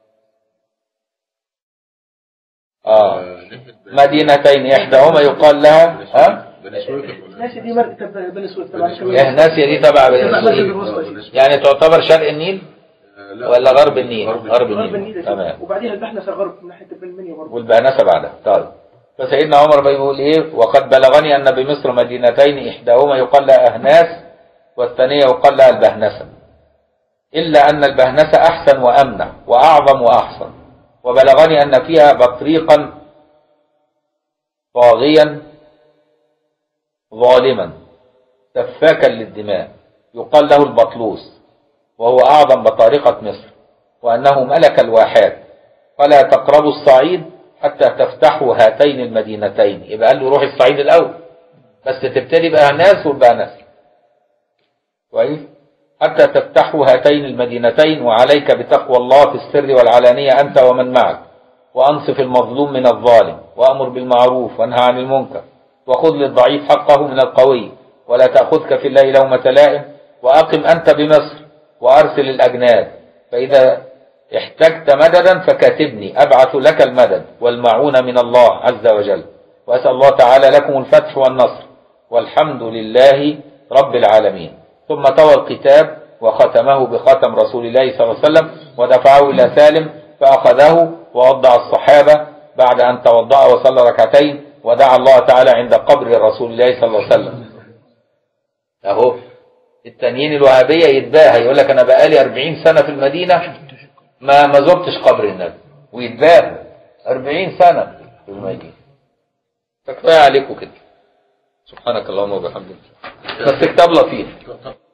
آه مدينتين إحداهما يقال لها ها؟ إهناسيا دي مركب بني سويف تبع إهناسيا دي تبع بني سويف، يعني تعتبر شرق النيل ولا غرب النيل؟ غرب النيل. تمام. وبعديها البحنسة غرب من ناحية البلمنيا برضه. والبهنسة بعدها. طيب. فسيدنا عمر بيقول ايه؟ وقد بلغني ان بمصر مدينتين احداهما يقال لها اهناس والثانية يقال لها البهنسة، الا ان البهنسة احسن وامنع واعظم واحسن. وبلغني ان فيها بطريقا طاغيا ظالما سفاكا للدماء يقال له البطلوس، وهو اعظم بطارقة مصر، وانه ملك الواحات، فلا تقربوا الصعيد حتى تفتحوا هاتين المدينتين. يبقى قال له روح الصعيد الاول، بس تبتدي بأهناس والبهنس كويس، حتى تفتحوا هاتين المدينتين، وعليك بتقوى الله في السر والعلانية أنت ومن معك، وأنصف المظلوم من الظالم، وأمر بالمعروف وانهى عن المنكر، وخذ للضعيف حقه من القوي، ولا تأخذك في الله لومة لائم، وأقم أنت بمصر وأرسل الأجناد، فإذا احتجت مددا فكاتبني أبعث لك المدد والمعونة من الله عز وجل، وأسأل الله تعالى لكم الفتح والنصر، والحمد لله رب العالمين. ثم طوى الكتاب وختمه بختم رسول الله صلى الله عليه وسلم، ودفعه إلى سالم فأخذه ووضع الصحابة بعد أن توضأ وصلى ركعتين، ودعا الله تعالى عند قبر رسول الله صلى الله عليه وسلم. أهو التانيين الوهابية يتباهى يقول لك أنا بقالي أربعين سنة في المدينة ما ما زرتش قبر النبي، ويتباهى أربعين سنة في المدينة. فكفاية عليكم كده. سبحانك اللهم وبحمدك. بس كتاب لطيف.